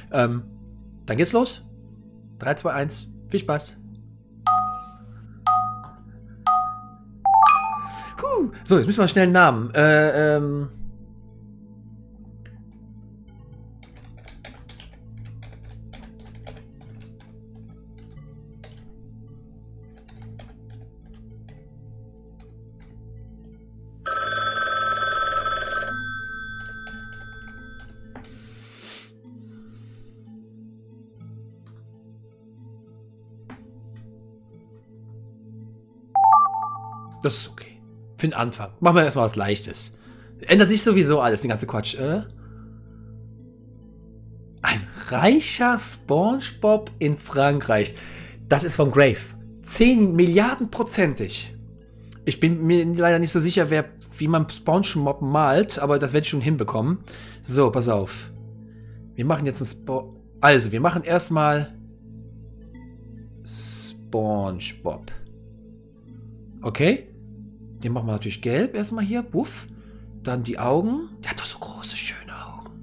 Dann geht's los. 3, 2, 1. Viel Spaß. So, jetzt müssen wir schnell einen Namen. Das ist okay. Für den Anfang. Machen wir erstmal was Leichtes. Ändert sich sowieso alles, den ganzen Quatsch. Ein reicher SpongeBob in Frankreich. Das ist von Grave. 10 Milliarden prozentig. Ich bin mir leider nicht so sicher, wie man SpongeBob malt, aber das werde ich schon hinbekommen. So, pass auf. Wir machen jetzt ein Also, wir machen erstmal SpongeBob. Okay? Den machen wir natürlich gelb erstmal hier. Buff. Dann die Augen. Der hat doch so große, schöne Augen.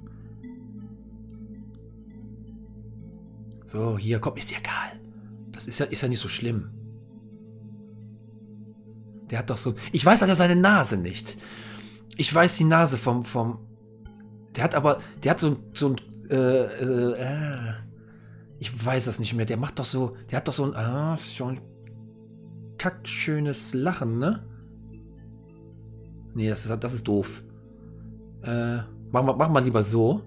So, hier, komm, ist ja egal. Das ist ja nicht so schlimm. Der hat doch so... Ich weiß leider seine Nase nicht. Ich weiß die Nase vom... Der hat so ein... ich weiß das nicht mehr. Der macht doch so... Der hat doch so ein... schon kackschönes Lachen, ne? Nee, das ist doof. Machen wir lieber so.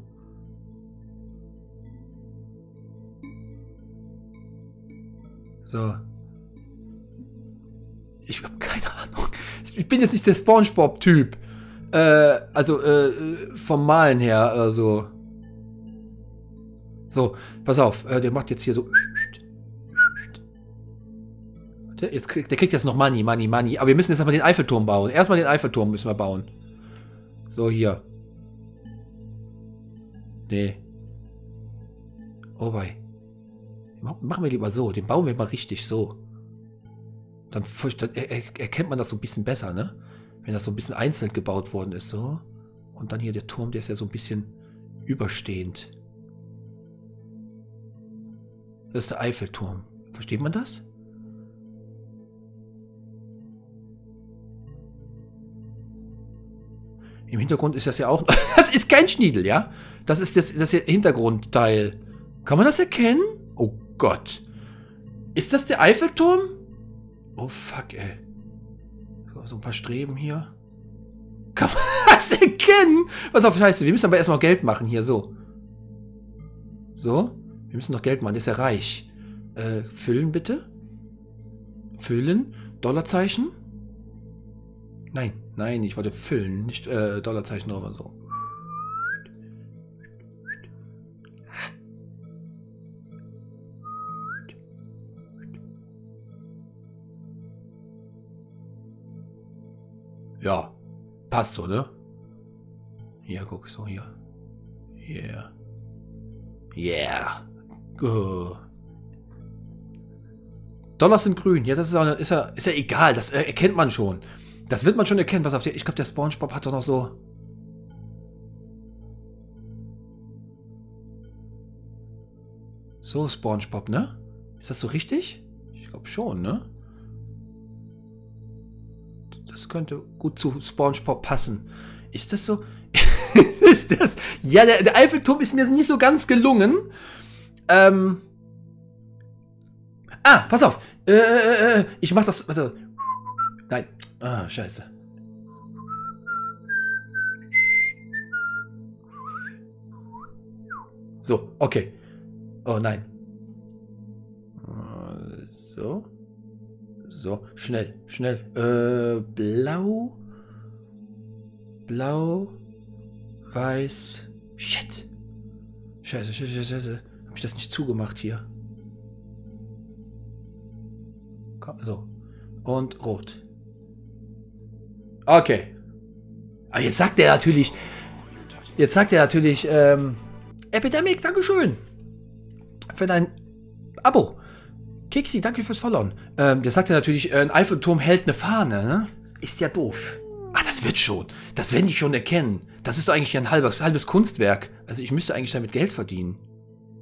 So. Ich habe keine Ahnung. Ich bin jetzt nicht der SpongeBob-Typ. Vom Malen her, so. So, pass auf. Der macht jetzt hier so... Der kriegt jetzt noch Money. Aber wir müssen jetzt erstmal den Eiffelturm bauen. Erstmal den Eiffelturm müssen wir bauen. So, hier. Nee. Oh, wei. Machen wir lieber so. Den bauen wir mal richtig so. Dann erkennt man das so ein bisschen besser, ne? Wenn das so ein bisschen einzeln gebaut worden ist, so. Und dann hier der Turm, der ist ja so ein bisschen überstehend. Das ist der Eiffelturm. Versteht man das? Im Hintergrund ist das ja auch... Das ist kein Schniedel, ja? Das ist das Hintergrundteil. Kann man das erkennen? Oh Gott. Ist das der Eiffelturm? Oh fuck, ey. So ein paar Streben hier. Kann man das erkennen? Pass auf, scheiße. Wir müssen aber erstmal Geld machen hier, so. So. Wir müssen noch Geld machen. Der ist ja reich. Füllen bitte. Füllen. Dollarzeichen. Nein, ich wollte füllen, nicht Dollarzeichen oder so. Ja, passt so, ne? Hier, guck, so hier. Yeah. Yeah. Dollars sind grün. Ja, das ist ja egal. Das erkennt man schon. Das wird man schon erkennen. Pass auf, ich glaube, der SpongeBob hat doch noch so... So, SpongeBob, ne? Ist das so richtig? Ich glaube schon, ne? Das könnte gut zu SpongeBob passen. Ist das so? Ist das... Ja, der Eiffelturm ist mir nicht so ganz gelungen. Pass auf. Ich mach das... Warte. Nein. Scheiße. So, okay. Oh nein. So. So, schnell. Blau. Weiß. Shit. Scheiße. Hab ich das nicht zugemacht hier? So. Und rot. Okay. Aber jetzt sagt er natürlich... Epidemic, Dankeschön. Für dein Abo. Kiksi, danke fürs Followen. Der sagt ja natürlich, ein Eiffelturm hält eine Fahne, ne? Ist ja doof. Ach, das wird schon. Das werden die schon erkennen. Das ist doch eigentlich ein halbes Kunstwerk. Also ich müsste eigentlich damit Geld verdienen.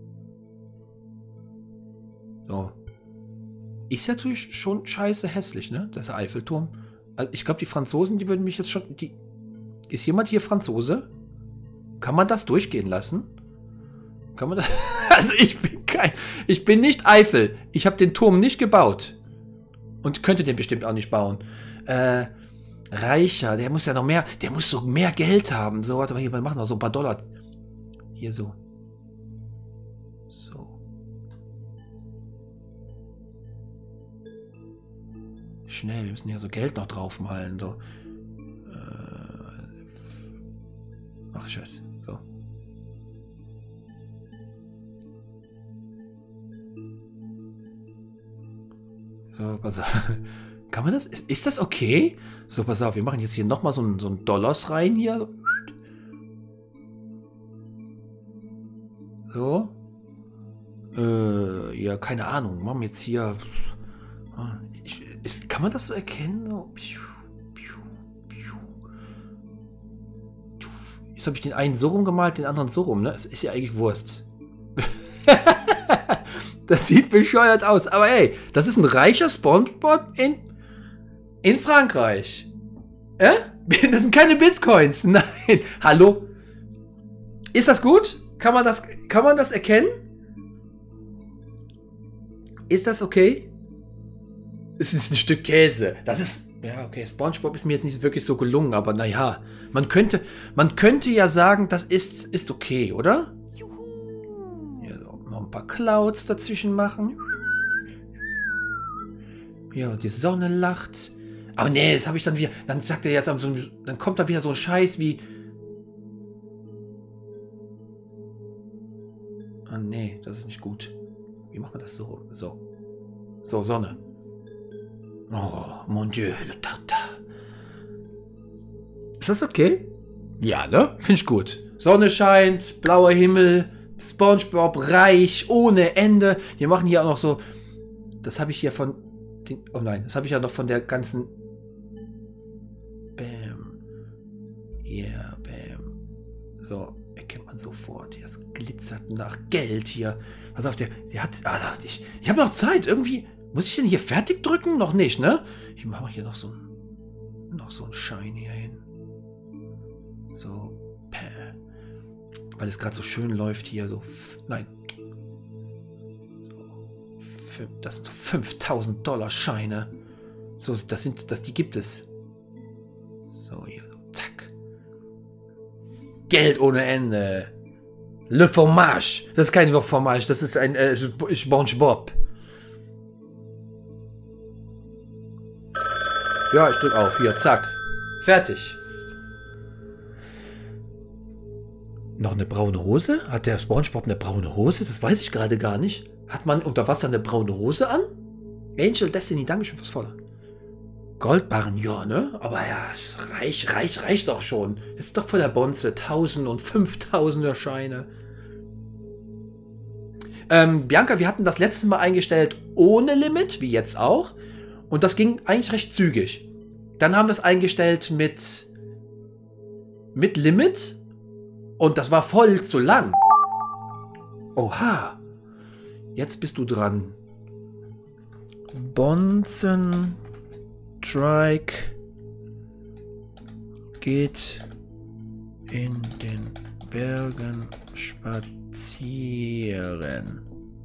So. Ist natürlich schon scheiße hässlich, ne? Das Eiffelturm. Also ich glaube, die Franzosen, die würden mich jetzt schon... Ist jemand hier Franzose? Kann man das durchgehen lassen? Kann man das... Also ich bin nicht Eiffel. Ich habe den Turm nicht gebaut. Und könnte den bestimmt auch nicht bauen. Reicher, der muss ja noch mehr... Der muss so mehr Geld haben. So, warte mal, hier, wir machen noch so ein paar Dollar. Hier so. So. Schnell, wir müssen hier so Geld noch draufmalen. So. Ach, Scheiße. So. So, pass auf. Kann man das? Ist das okay? So, pass auf, wir machen jetzt hier nochmal so ein Dollars rein hier. So. Ja, keine Ahnung. Machen wir jetzt hier... kann man das so erkennen? Jetzt habe ich den einen so rumgemalt, den anderen so rum, ne? Es ist ja eigentlich Wurst. Das sieht bescheuert aus. Aber ey, das ist ein reicher SpongeBob in Frankreich. Das sind keine Bitcoins. Nein. Hallo? Ist das gut? Kann man das erkennen? Ist das okay? Es ist ein Stück Käse. Das ist... Ja, okay, SpongeBob ist mir jetzt nicht wirklich so gelungen, aber naja. Man könnte ja sagen, das ist okay, oder? Hier so, noch ein paar Clouds dazwischen machen. Ja, die Sonne lacht. Aber nee, das habe ich dann wieder... Dann sagt er jetzt... Dann kommt da wieder so ein Scheiß wie... Ah, nee, das ist nicht gut. Wie machen wir das so? So. So, Sonne. Oh, mon Dieu, le tartare. Ist das okay? Ja, ne? Finde ich gut. Sonne scheint, blauer Himmel, SpongeBob reich, ohne Ende. Wir machen hier auch noch so... Das habe ich hier von... Oh nein, das habe ich ja noch von der ganzen... Bam. Yeah, bam. So, erkennt man sofort. Hier, es glitzert nach Geld hier. Pass auf, der hat... Ich habe noch Zeit. Irgendwie... Muss ich den hier fertig drücken? Noch nicht, ne? Ich mache hier noch so ein Schein hier hin. So. Päh. Weil es gerade so schön läuft hier. So. Nein. So, das sind so 5000 Dollar Scheine. So, die gibt es. So, hier. Zack. Geld ohne Ende. Le Fromage. Das ist kein Fromage. Das ist ein SpongeBob. Ja, ich drück auf. Hier, zack. Fertig. Noch eine braune Hose? Hat der SpongeBob eine braune Hose? Das weiß ich gerade gar nicht. Hat man unter Wasser eine braune Hose an? Angel Destiny, Dankeschön fürs Voller. Goldbarren, ja, ne? Aber ja, reicht doch schon. Das ist doch voll der Bonze. 1000 und 5000er Scheine. Bianca, wir hatten das letzte Mal eingestellt ohne Limit, wie jetzt auch. Und das ging eigentlich recht zügig. Dann haben wir es eingestellt mit Limit. Und das war voll zu lang. Oha. Jetzt bist du dran. Bonzen Trike geht in den Bergen spazieren.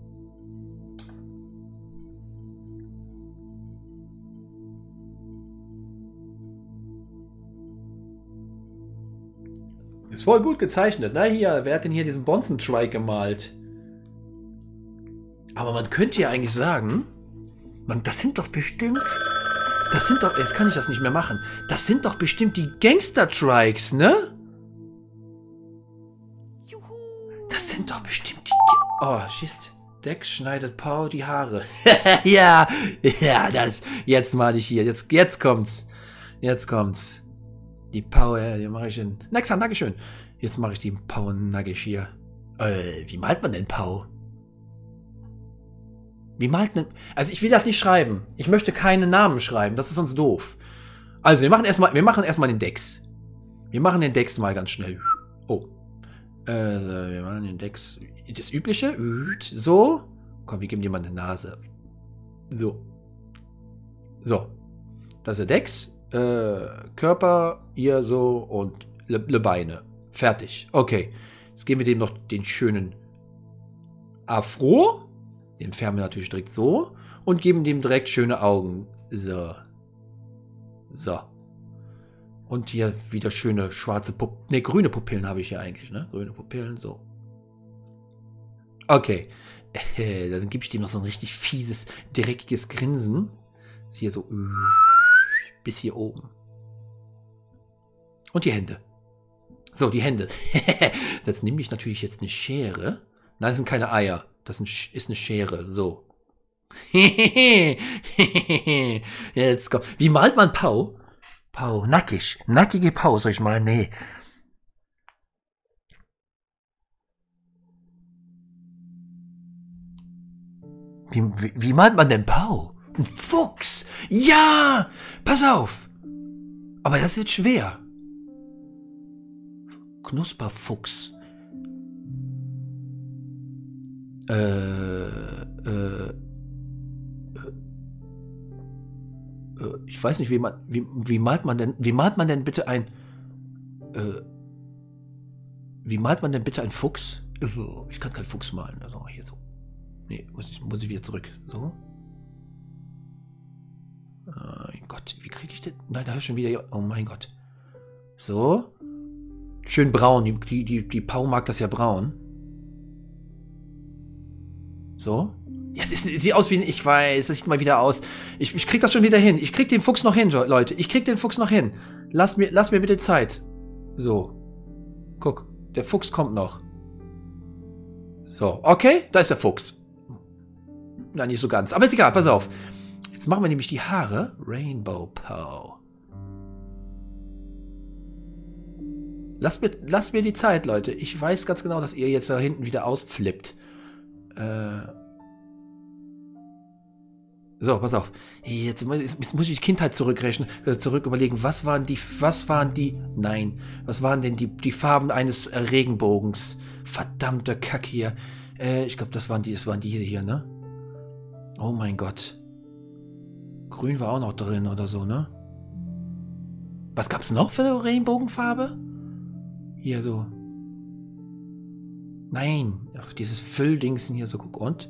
Ist voll gut gezeichnet, ne? Hier, wer hat denn hier diesen Bonzen-Trike gemalt? Aber man könnte ja eigentlich sagen, das sind doch bestimmt... jetzt kann ich das nicht mehr machen. Das sind doch bestimmt die Gangster-Trikes, ne? Das sind doch bestimmt die... Oh, schießt. Dex schneidet Pau die Haare. Ja, jetzt mal ich hier. Jetzt kommt's. Jetzt kommt's. Die Power, die mache ich in... Nexan, Dankeschön. Jetzt mache ich die Power Nugget hier. Wie malt man denn Pau? Wie malt denn... Also ich will das nicht schreiben. Ich möchte keine Namen schreiben. Das ist sonst doof. Also wir machen erstmal den Dex. Wir machen den Dex mal ganz schnell. Oh. Wir machen den Dex... Das Übliche. So. Komm, wir geben dir mal eine Nase. So. So. Das ist der Dex. Körper, hier so und le Beine. Fertig. Okay. Jetzt geben wir dem noch den schönen Afro. Den färben wir natürlich direkt so. Und geben dem direkt schöne Augen. So. So. Und hier wieder schöne schwarze Pupillen. Ne, grüne Pupillen habe ich hier eigentlich, ne? Grüne Pupillen, so. Okay. Dann gebe ich dem noch so ein richtig fieses, dreckiges Grinsen. Ist hier so bis hier oben. Und die Hände. So, die Hände. Das nehme ich natürlich jetzt eine Schere. Nein, das sind keine Eier. Das ist eine Schere. So. Jetzt kommt. Wie malt man Pau? Pau, nackig. Nackige Pau, soll ich mal? Nee. Wie malt man denn Pau? Ein Fuchs. Ja! Pass auf. Aber das wird schwer. Knusperfuchs. Ich weiß nicht, wie malt man denn bitte ein, wie malt man denn bitte ein Fuchs? Ich kann keinen Fuchs malen, also hier so. Nee, muss ich wieder zurück. So. Mein Gott, wie kriege ich den? Nein, da ist schon wieder, oh mein Gott. So. Schön braun, die Pau mag das ja braun. So. Ja, es sieht aus wie ein, ich weiß, das sieht mal wieder aus. Ich krieg das schon wieder hin. Ich krieg den Fuchs noch hin, Leute. Ich krieg den Fuchs noch hin. Lass mir bitte Zeit. So. Guck, der Fuchs kommt noch. So, okay, da ist der Fuchs. Na, nicht so ganz. Aber ist egal, pass auf. Jetzt machen wir nämlich die Haare. Rainbow Pow. Lasst mir die Zeit, Leute. Ich weiß ganz genau, dass ihr jetzt da hinten wieder ausflippt. So, pass auf. Jetzt muss ich die Kindheit zurück überlegen. Was waren denn die Farben eines Regenbogens? Verdammte Kack hier. Ich glaube, das waren diese hier, ne? Oh mein Gott. Grün war auch noch drin oder so, ne? Was gab's noch für eine Regenbogenfarbe? Hier so. Nein. Ach, dieses Fülldingsen hier so. Guck, und?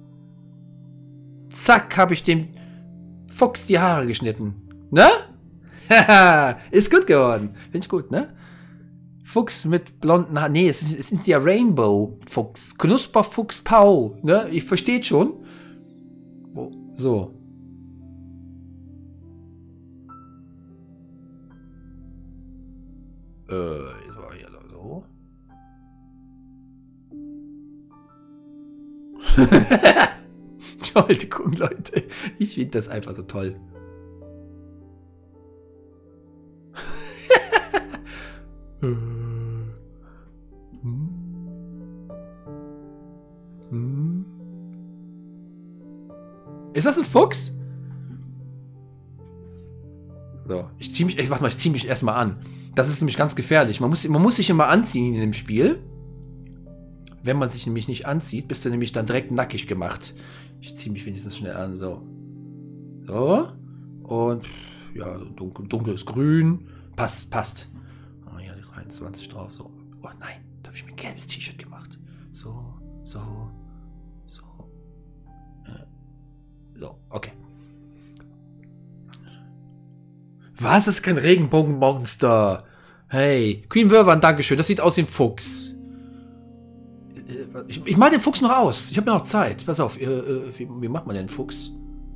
Zack, habe ich dem Fuchs die Haare geschnitten. Ne? Haha, ist gut geworden. Finde ich gut, ne? Fuchs mit blonden Haaren. Nee, es ist ja Rainbow-Fuchs. Knusperfuchs Pau. Ne? Ich verstehe schon. Oh, so. Jetzt war hier so. Entschuldigung, Leute. Ich finde das einfach so toll. Ist das ein Fuchs? So, ich zieh mich erstmal an. Das ist nämlich ganz gefährlich. Man muss sich immer anziehen in dem Spiel. Wenn man sich nämlich nicht anzieht, bist du nämlich dann direkt nackig gemacht. Ich ziehe mich wenigstens schnell an. So. So. Und ja, dunkles Grün. Passt. Oh, hier 23 drauf. So. Oh nein, da habe ich mir ein gelbes T-Shirt gemacht. So. So, okay. Was? Das ist kein Regenbogenmonster. Hey, Queen Verwan, dankeschön. Das sieht aus wie ein Fuchs. Ich mal den Fuchs noch aus. Ich habe noch Zeit. Pass auf. Wie macht man denn einen Fuchs?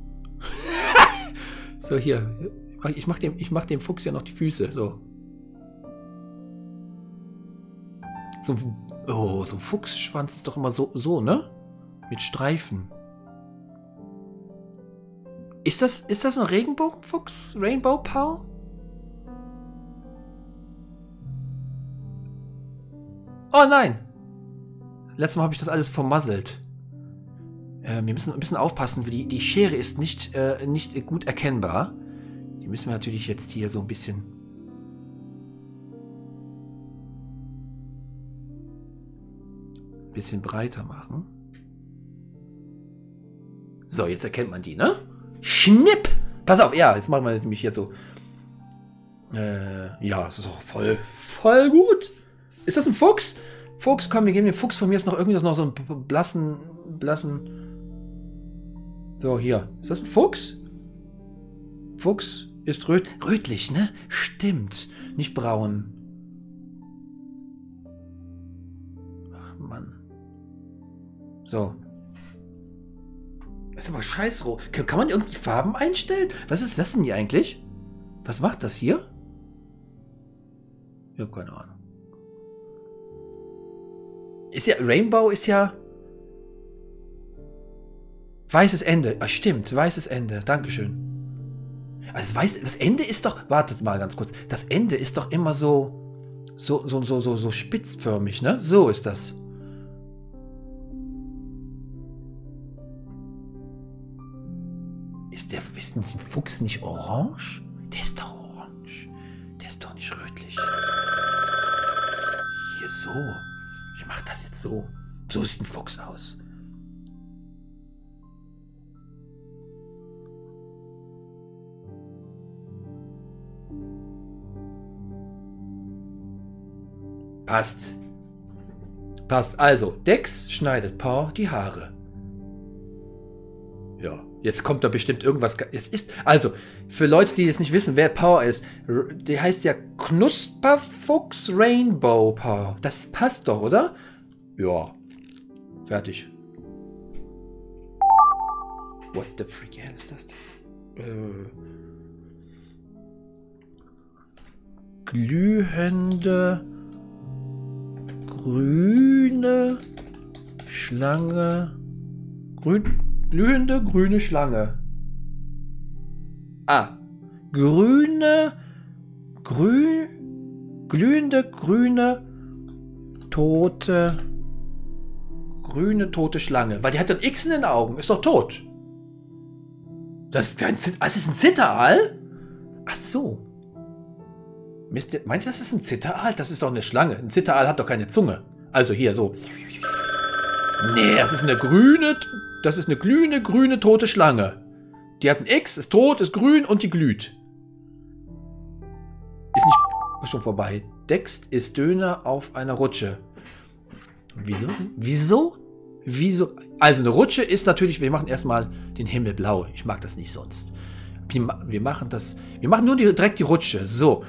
So, hier. Ich mach dem Fuchs ja noch die Füße. So. So ein Fuchsschwanz ist doch immer so, ne? Mit Streifen. Ist das ein Regenbogenfuchs? Rainbow Pow? Oh nein! Letztes Mal habe ich das alles vermasselt. Wir müssen ein bisschen aufpassen, weil die Schere ist nicht gut erkennbar. Die müssen wir natürlich jetzt hier so ein bisschen breiter machen. So, jetzt erkennt man die, ne? Schnipp! Pass auf, ja, jetzt machen wir nämlich hier so. Ja, das ist auch voll gut. Ist das ein Fuchs? Fuchs, komm, wir geben dem Fuchs von mir jetzt noch irgendwie noch so einen blassen. So, hier. Ist das ein Fuchs? Fuchs ist rötlich, ne? Stimmt. Nicht braun. Ach, Mann. So. Das ist aber scheißrot. Kann man irgendwie Farben einstellen? Was ist das denn hier eigentlich? Was macht das hier? Ich habe keine Ahnung. Ist ja, Rainbow ist ja weißes Ende. Ach, stimmt, weißes Ende. Dankeschön. Also das Ende ist doch, wartet mal ganz kurz. Das Ende ist doch immer so spitzförmig, ne? So ist das. Ist ein Fuchs nicht orange? Der ist doch orange. Der ist doch nicht rötlich. Hier so. Ich mach das jetzt so. So sieht ein Fuchs aus. Passt. Passt. Also, Dex schneidet Paw die Haare. Ja, jetzt kommt da bestimmt irgendwas. Es ist, also, für Leute, die jetzt nicht wissen, wer Paw ist, der heißt ja Knusperfuchs Rainbow Paw. Das passt doch, oder? Ja. Fertig. What the freak hell ist das denn? Glühende grüne Schlange. Glühende grüne Schlange. Ah. Glühende grüne tote Schlange. Weil die hat doch ein X in den Augen. Ist doch tot. Das ist ein Zitteraal? Ach so. Meint ihr, das ist ein Zitteraal? Das ist doch eine Schlange. Ein Zitteraal hat doch keine Zunge. Also hier so. Nee, das ist eine glühende, grüne, tote Schlange. Die hat ein X, ist tot, ist grün und die glüht. Ist nicht schon vorbei. Dex ist Döner auf einer Rutsche. Wieso? Also eine Rutsche ist natürlich, wir machen erstmal den Himmel blau. Ich mag das nicht sonst. Wir machen nur direkt die Rutsche. So.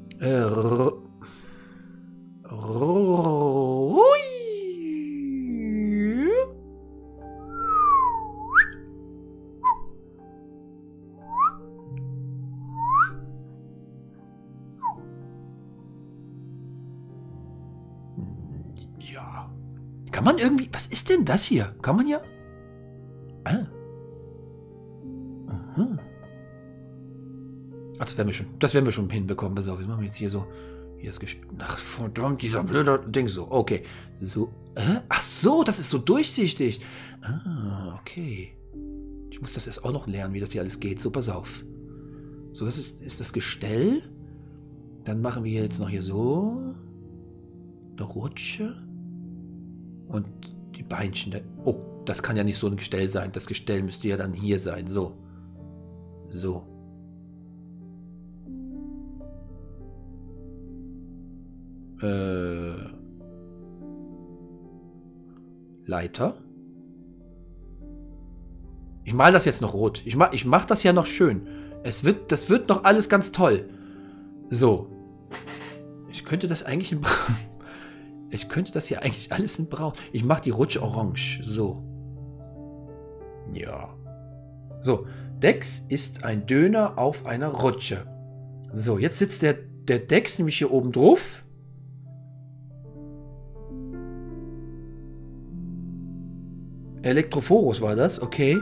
Ja. Kann man irgendwie... Was ist denn das hier? Kann man ja... Ah. Aha. Ach, das werden wir schon hinbekommen. Pass auf, jetzt machen wir jetzt hier so... Hier ist ach, verdammt, dieser blöde Ding so. Okay. So. Ach so, das ist so durchsichtig. Ah, okay. Ich muss das erst auch noch lernen, wie das hier alles geht. So, pass auf. So, das ist das Gestell. Dann machen wir jetzt noch hier so... eine Rutsche. Und die Beinchen. Oh, das kann ja nicht so ein Gestell sein. Das Gestell müsste ja dann hier sein. So. So. Leiter. Ich male das jetzt noch rot. Ich mach das ja noch schön. Das wird noch alles ganz toll. So. Ich könnte das eigentlich in Braun. Ich könnte das hier eigentlich alles in Braun. Ich mache die Rutsche orange. So. Ja. So. Dex ist ein Döner auf einer Rutsche. So, jetzt sitzt der Dex nämlich hier oben drauf. Elektrophorus war das, okay.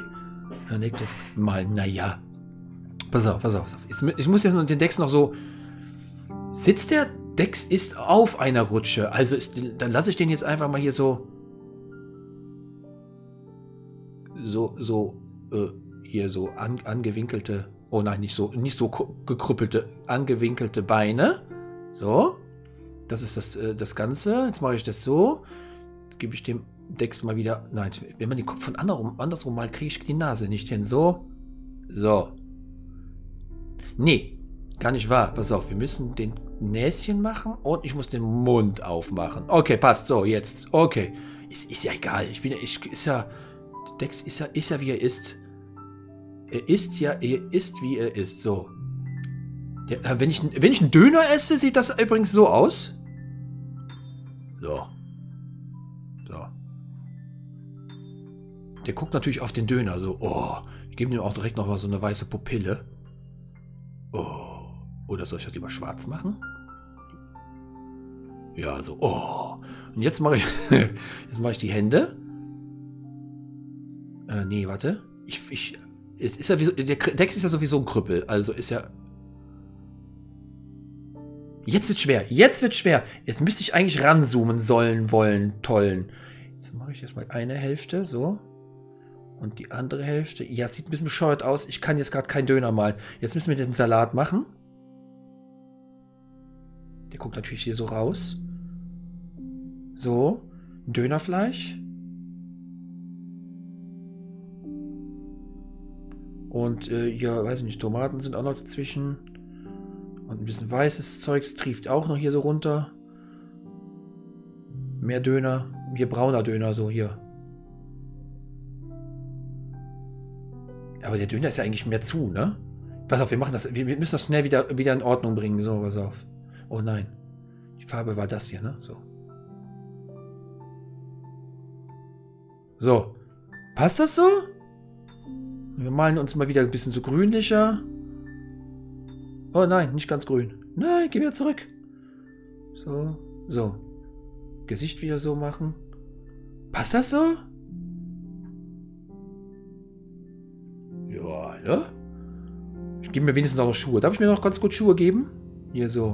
Naja. Pass auf. Ich muss jetzt den Dex noch so... Sitzt der Dex ist auf einer Rutsche. Also dann lasse ich den jetzt einfach mal hier so... hier so angewinkelte... Oh nein, nicht so gekrüppelte, angewinkelte Beine. So. Das ist das Ganze. Jetzt mache ich das so. Jetzt gebe ich dem Dex mal wieder... Nein, wenn man den Kopf von andersrum malt, kriege ich die Nase nicht hin. So. So. Nee, gar nicht wahr. Pass auf, wir müssen den Näschen machen und ich muss den Mund aufmachen. Okay, passt. So, jetzt. Okay. Ist ja egal. Ist ja... Dex ist ja wie er ist. Er ist, wie er ist. So. Ja, wenn ich einen Döner esse, sieht das übrigens so aus. So. So. Der guckt natürlich auf den Döner. So, oh. Ich gebe ihm auch direkt noch mal so eine weiße Pupille. Oh. Oder soll ich das lieber schwarz machen? Ja, so. Oh. Und jetzt mache ich, die Hände. Nee, warte. Jetzt ist ja wie so, der Dex ist ja sowieso ein Krüppel. Also ist ja... Jetzt wird schwer. Jetzt wird schwer. Jetzt müsste ich eigentlich ranzoomen sollen, wollen, tollen. Jetzt mache ich erstmal eine Hälfte, so. Und die andere Hälfte. Ja, sieht ein bisschen bescheuert aus. Ich kann jetzt gerade keinen Döner malen. Jetzt müssen wir den Salat machen. Der guckt natürlich hier so raus. So. Dönerfleisch. Und hier, weiß ich nicht, Tomaten sind auch noch dazwischen. Und ein bisschen weißes Zeugs trieft auch noch hier so runter. Mehr Döner. Hier brauner Döner, so hier. Aber der Döner ist ja eigentlich mehr zu, ne? Pass auf, wir machen das. Wir müssen das schnell wieder in Ordnung bringen. So, pass auf. Oh nein. Die Farbe war das hier, ne? So. So. Passt das so? Wir malen uns mal wieder ein bisschen so grünlicher. Oh nein, nicht ganz grün. Nein, geh wieder zurück. So, so. Gesicht wieder so machen. Passt das so? Ja, ne? Ich gebe mir wenigstens noch Schuhe. Darf ich mir noch ganz gut Schuhe geben? Hier so.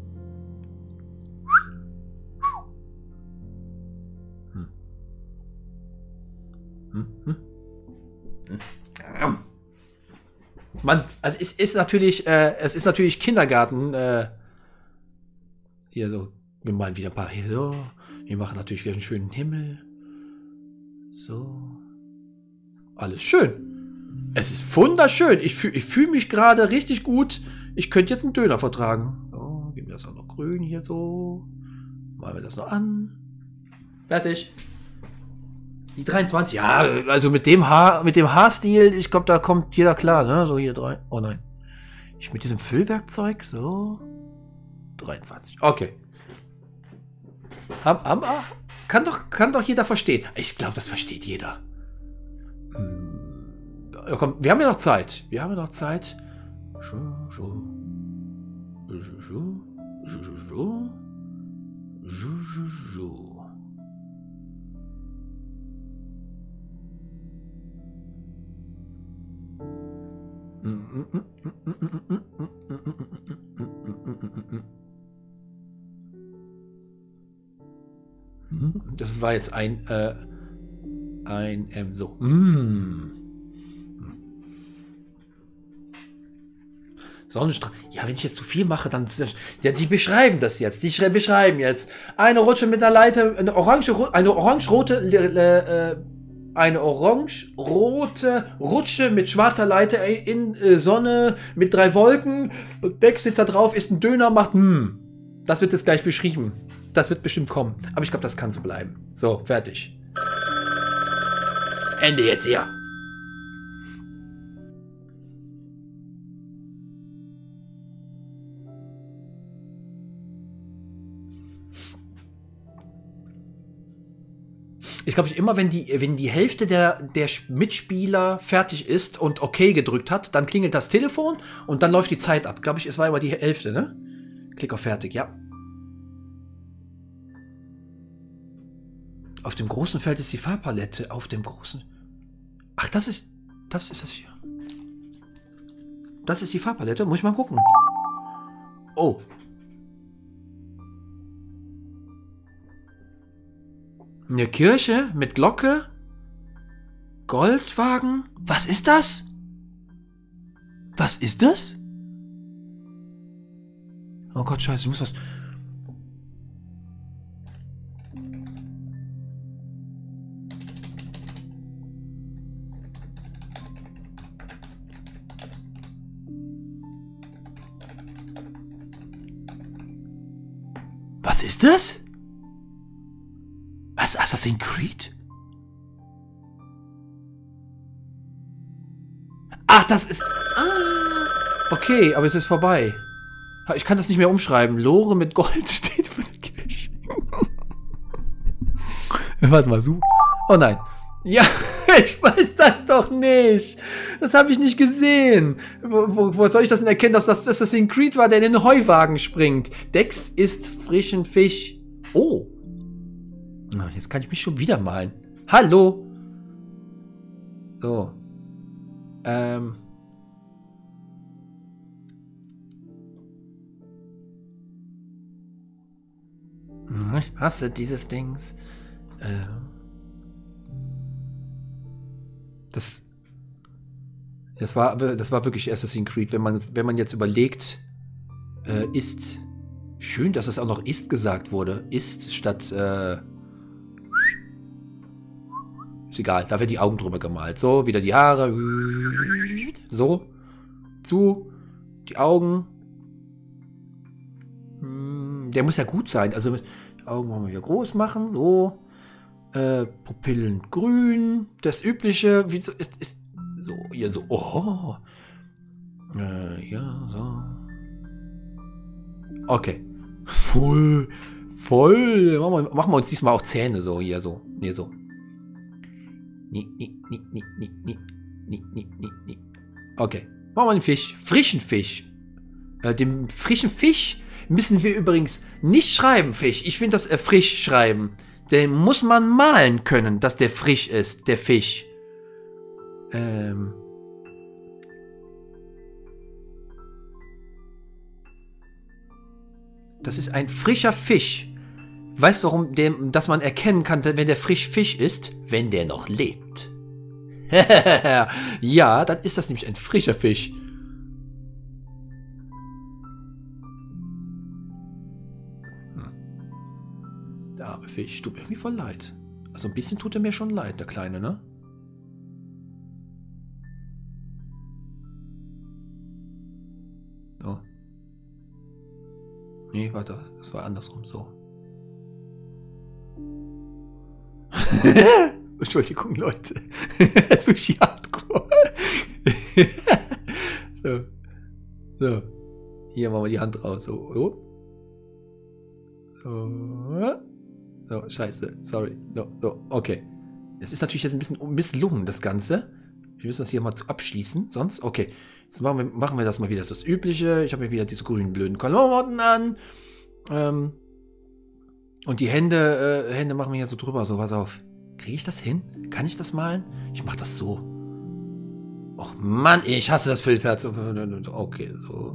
Mann, also es ist natürlich Kindergarten. Hier so, wir malen wieder ein paar hier so. Wir machen natürlich wieder einen schönen Himmel. So. Alles schön. Es ist wunderschön. Ich fühl mich gerade richtig gut. Ich könnte jetzt einen Döner vertragen. So, geben wir das auch noch grün hier so. Malen wir das noch an. Fertig. Die 23, ja, also mit dem Haarstil, ich glaube, da kommt jeder klar, ne? So hier 3. Oh nein. Ich mit diesem Füllwerkzeug, so. 23. Okay. Kann doch jeder verstehen. Ich glaube, das versteht jeder. Ja, komm, wir haben ja noch Zeit. Das war jetzt so. Sonnenstrahl. Ja, wenn ich jetzt zu viel mache, dann... Ja, die beschreiben das jetzt. Die beschreiben jetzt. Eine Rutsche mit einer Leiter, eine orange-rote Rutsche mit schwarzer Leiter in Sonne mit 3 Wolken. Bex sitzt da drauf, isst einen Döner, macht Das wird jetzt gleich beschrieben. Das wird bestimmt kommen. Aber ich glaube, das kann so bleiben. So, fertig. Ende jetzt hier. Ich glaube, immer wenn die Hälfte der Mitspieler fertig ist und okay gedrückt hat, dann klingelt das Telefon und dann läuft die Zeit ab. Glaube ich, es war immer die Hälfte, ne? Klick auf fertig, ja. Auf dem großen Feld ist die Farbpalette. Auf dem großen... Ach, das ist das hier. Das ist die Farbpalette. Muss ich mal gucken. Oh. Eine Kirche mit Glocke. Goldwagen. Was ist das? Was ist das? Oh Gott, scheiße, ich muss was... Was ist das? Was, Assassin's Creed? Ach, das ist... Ah, okay, aber es ist vorbei. Ich kann das nicht mehr umschreiben. Lore mit Gold steht vor der Kirche. Warte mal, so. Oh nein. Ja, ich weiß das doch nicht. Das habe ich nicht gesehen. Wo soll ich das denn erkennen, dass das Assassin's Creed war, der in den Heuwagen springt? Dex isst frischen Fisch. Oh. Na, jetzt kann ich mich schon wieder malen. Hallo. So. Ich hasse dieses Dings. Das war wirklich Assassin's Creed, wenn man jetzt überlegt, ist schön, dass es auch noch ist gesagt wurde. Ist statt ist egal, da werden die Augen drüber gemalt. So, wieder die Haare. So. Zu. Die Augen. Der muss ja gut sein. Also die Augen wollen wir wieder groß machen. So. Pupillen grün. Das übliche. Wie so, ist so, hier so. Oh. Ja, so. Okay. Voll. Machen wir uns diesmal auch Zähne so. Hier so. Nee, so. Nee. Okay. Machen wir den Fisch. Frischen Fisch. Dem frischen Fisch müssen wir übrigens nicht schreiben, Fisch. Ich finde das frisch schreiben. Den muss man malen können, dass der frisch ist, der Fisch. Das ist ein frischer Fisch. Weißt du, warum dass man erkennen kann, wenn der frisch Fisch ist? Wenn der noch lebt. Ja, dann ist das nämlich ein frischer Fisch. Der arme Fisch, tut mir irgendwie voll leid. Also ein bisschen tut er mir schon leid, der Kleine, ne? So. Nee, warte, das war andersrum, so. Entschuldigung, Leute. Sushi Hardcore. So. Hier machen wir die Hand raus. So. So, scheiße. Sorry. So, okay. Es ist natürlich jetzt ein bisschen misslungen, das Ganze. Wir müssen das hier mal abschließen. Sonst, okay. Jetzt machen wir das mal wieder. Das ist das Übliche. Ich habe mir wieder diese grünen blöden Klamotten an. Und die Hände machen wir hier so drüber. So, pass auf. Kriege ich das hin? Kann ich das malen? Ich mache das so. Och Mann, ich hasse das Füllferz. Okay, so.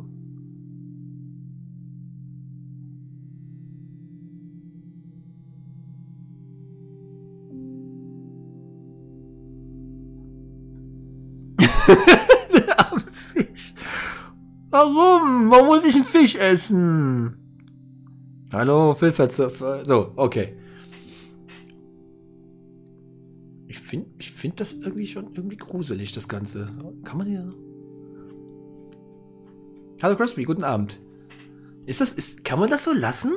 Der arme Fisch. Warum? Warum muss ich einen Fisch essen? Hallo, Füllferz. So, okay. Ich find das irgendwie schon gruselig, das Ganze. Kann man hier... Hallo Crispy, guten Abend. Kann man das so lassen?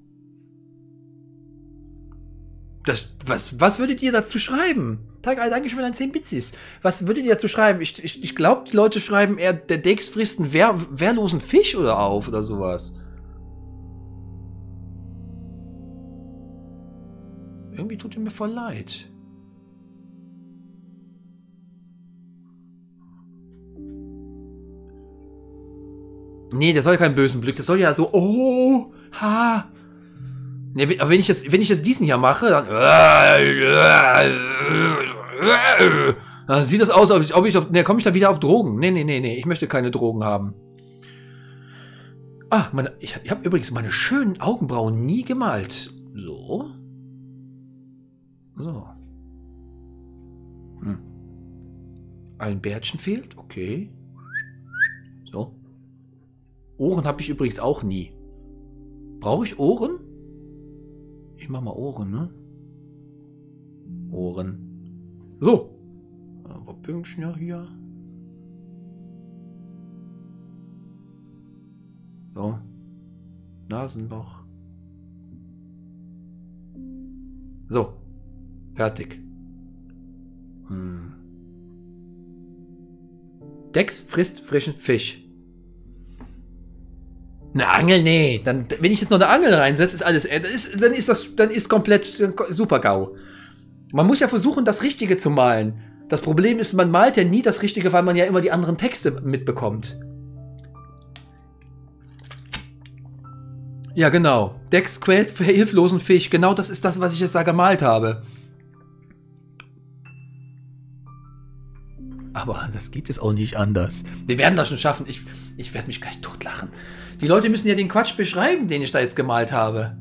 Was würdet ihr dazu schreiben? Danke schon für deine 10 Bitzis. Was würdet ihr dazu schreiben? Ich glaube, die Leute schreiben eher, der Dex frisst einen wehrlosen Fisch oder sowas. Irgendwie tut er mir voll leid. Nee, der soll ja keinen bösen Blick. Das soll ja so, oh, ha. Nee, aber wenn ich jetzt diesen hier mache, dann sieht das aus, ne, komme ich da wieder auf Drogen. Nee, ich möchte keine Drogen haben. Ah, ich habe übrigens meine schönen Augenbrauen nie gemalt. So. Ein Bärtchen fehlt, okay. So. Ohren habe ich übrigens auch nie. Brauche ich Ohren? Ich mach mal Ohren, ne? Ohren. So. Aber Pünktchen ja hier. So. Nasenloch. So. Fertig. Dex frisst frischen Fisch. Eine Angel? Nee. Dann, wenn ich jetzt noch eine Angel reinsetze, ist alles. Dann ist komplett super GAU. Man muss ja versuchen, das Richtige zu malen. Das Problem ist, man malt ja nie das Richtige, weil man ja immer die anderen Texte mitbekommt. Ja, genau. Dex quält hilflosen Fisch. Genau das ist das, was ich jetzt da gemalt habe. Aber das geht jetzt auch nicht anders. Wir werden das schon schaffen. Ich werde mich gleich totlachen. Die Leute müssen ja den Quatsch beschreiben, den ich da jetzt gemalt habe.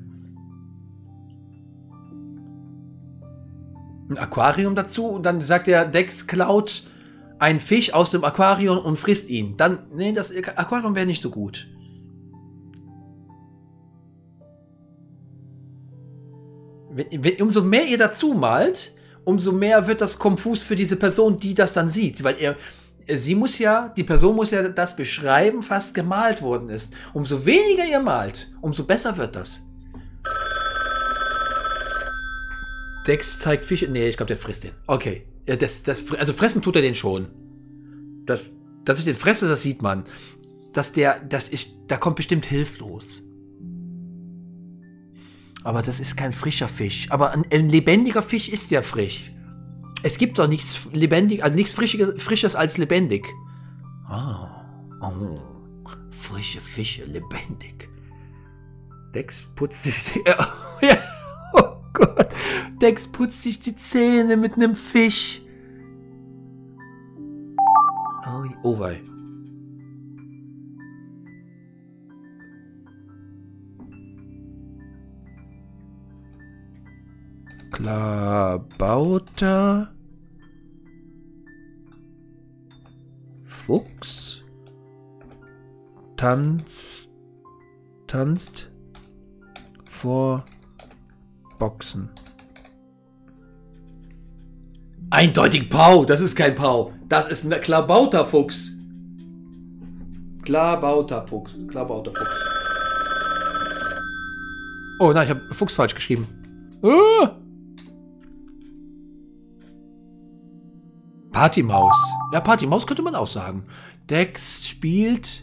Ein Aquarium dazu und dann sagt der Dex klaut einen Fisch aus dem Aquarium und frisst ihn. Dann, nee, das Aquarium wäre nicht so gut. Umso mehr ihr dazu malt, umso mehr wird das konfus für diese Person, die das dann sieht. Weil die Person muss ja das beschreiben, was gemalt worden ist. Umso weniger ihr malt, umso besser wird das. Dex zeigt Fische. Nee, ich glaube, der frisst den. Okay. Ja, also fressen tut er den schon. Dass ich den fresse, das sieht man. Da kommt bestimmt hilflos. Aber das ist kein frischer Fisch. Aber ein lebendiger Fisch ist ja frisch. Es gibt doch nichts nichts Frisches als lebendig. Oh, frische Fische, lebendig. Dex putzt sich die... Oh Gott. Dex putzt sich die Zähne mit einem Fisch. Oh wei. Klabauter. Fuchs. Tanzt vor Boxen. Eindeutig Pau. Das ist kein Pau. Das ist ein Klabauterfuchs. Klabauterfuchs. Oh nein, ich habe Fuchs falsch geschrieben. Partymaus. Ja, Partymaus könnte man auch sagen. Dex spielt...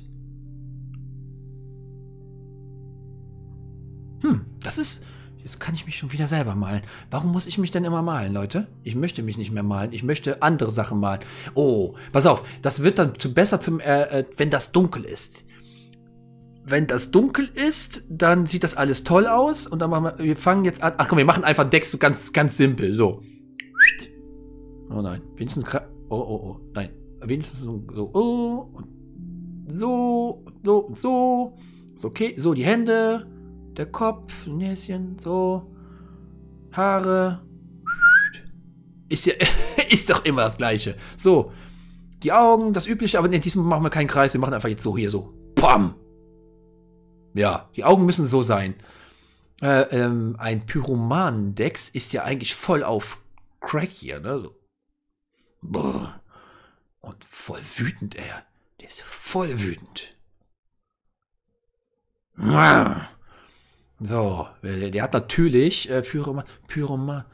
das ist... Jetzt kann ich mich schon wieder selber malen. Warum muss ich mich denn immer malen, Leute? Ich möchte mich nicht mehr malen. Ich möchte andere Sachen malen. Oh, pass auf. Das wird dann besser, wenn das dunkel ist. Wenn das dunkel ist, dann sieht das alles toll aus. Und dann machen wir fangen jetzt an. Ach komm, wir machen einfach Dex so ganz, ganz simpel. So. Oh nein. Wenigstens. Oh. Nein. Wenigstens so. Oh. Und so. So. Ist okay. So, die Hände. Der Kopf. Näschen. So. Haare. Ist ja. Ist doch immer das Gleiche. So. Die Augen. Das Übliche. Aber diesmal machen wir keinen Kreis. Wir machen einfach jetzt so hier so. Pam. Ja, die Augen müssen so sein. Ein Pyroman-Dex ist ja eigentlich voll auf Crack hier, ne? So. Und voll wütend, ey. Der ist voll wütend. So, der hat natürlich Pyroman.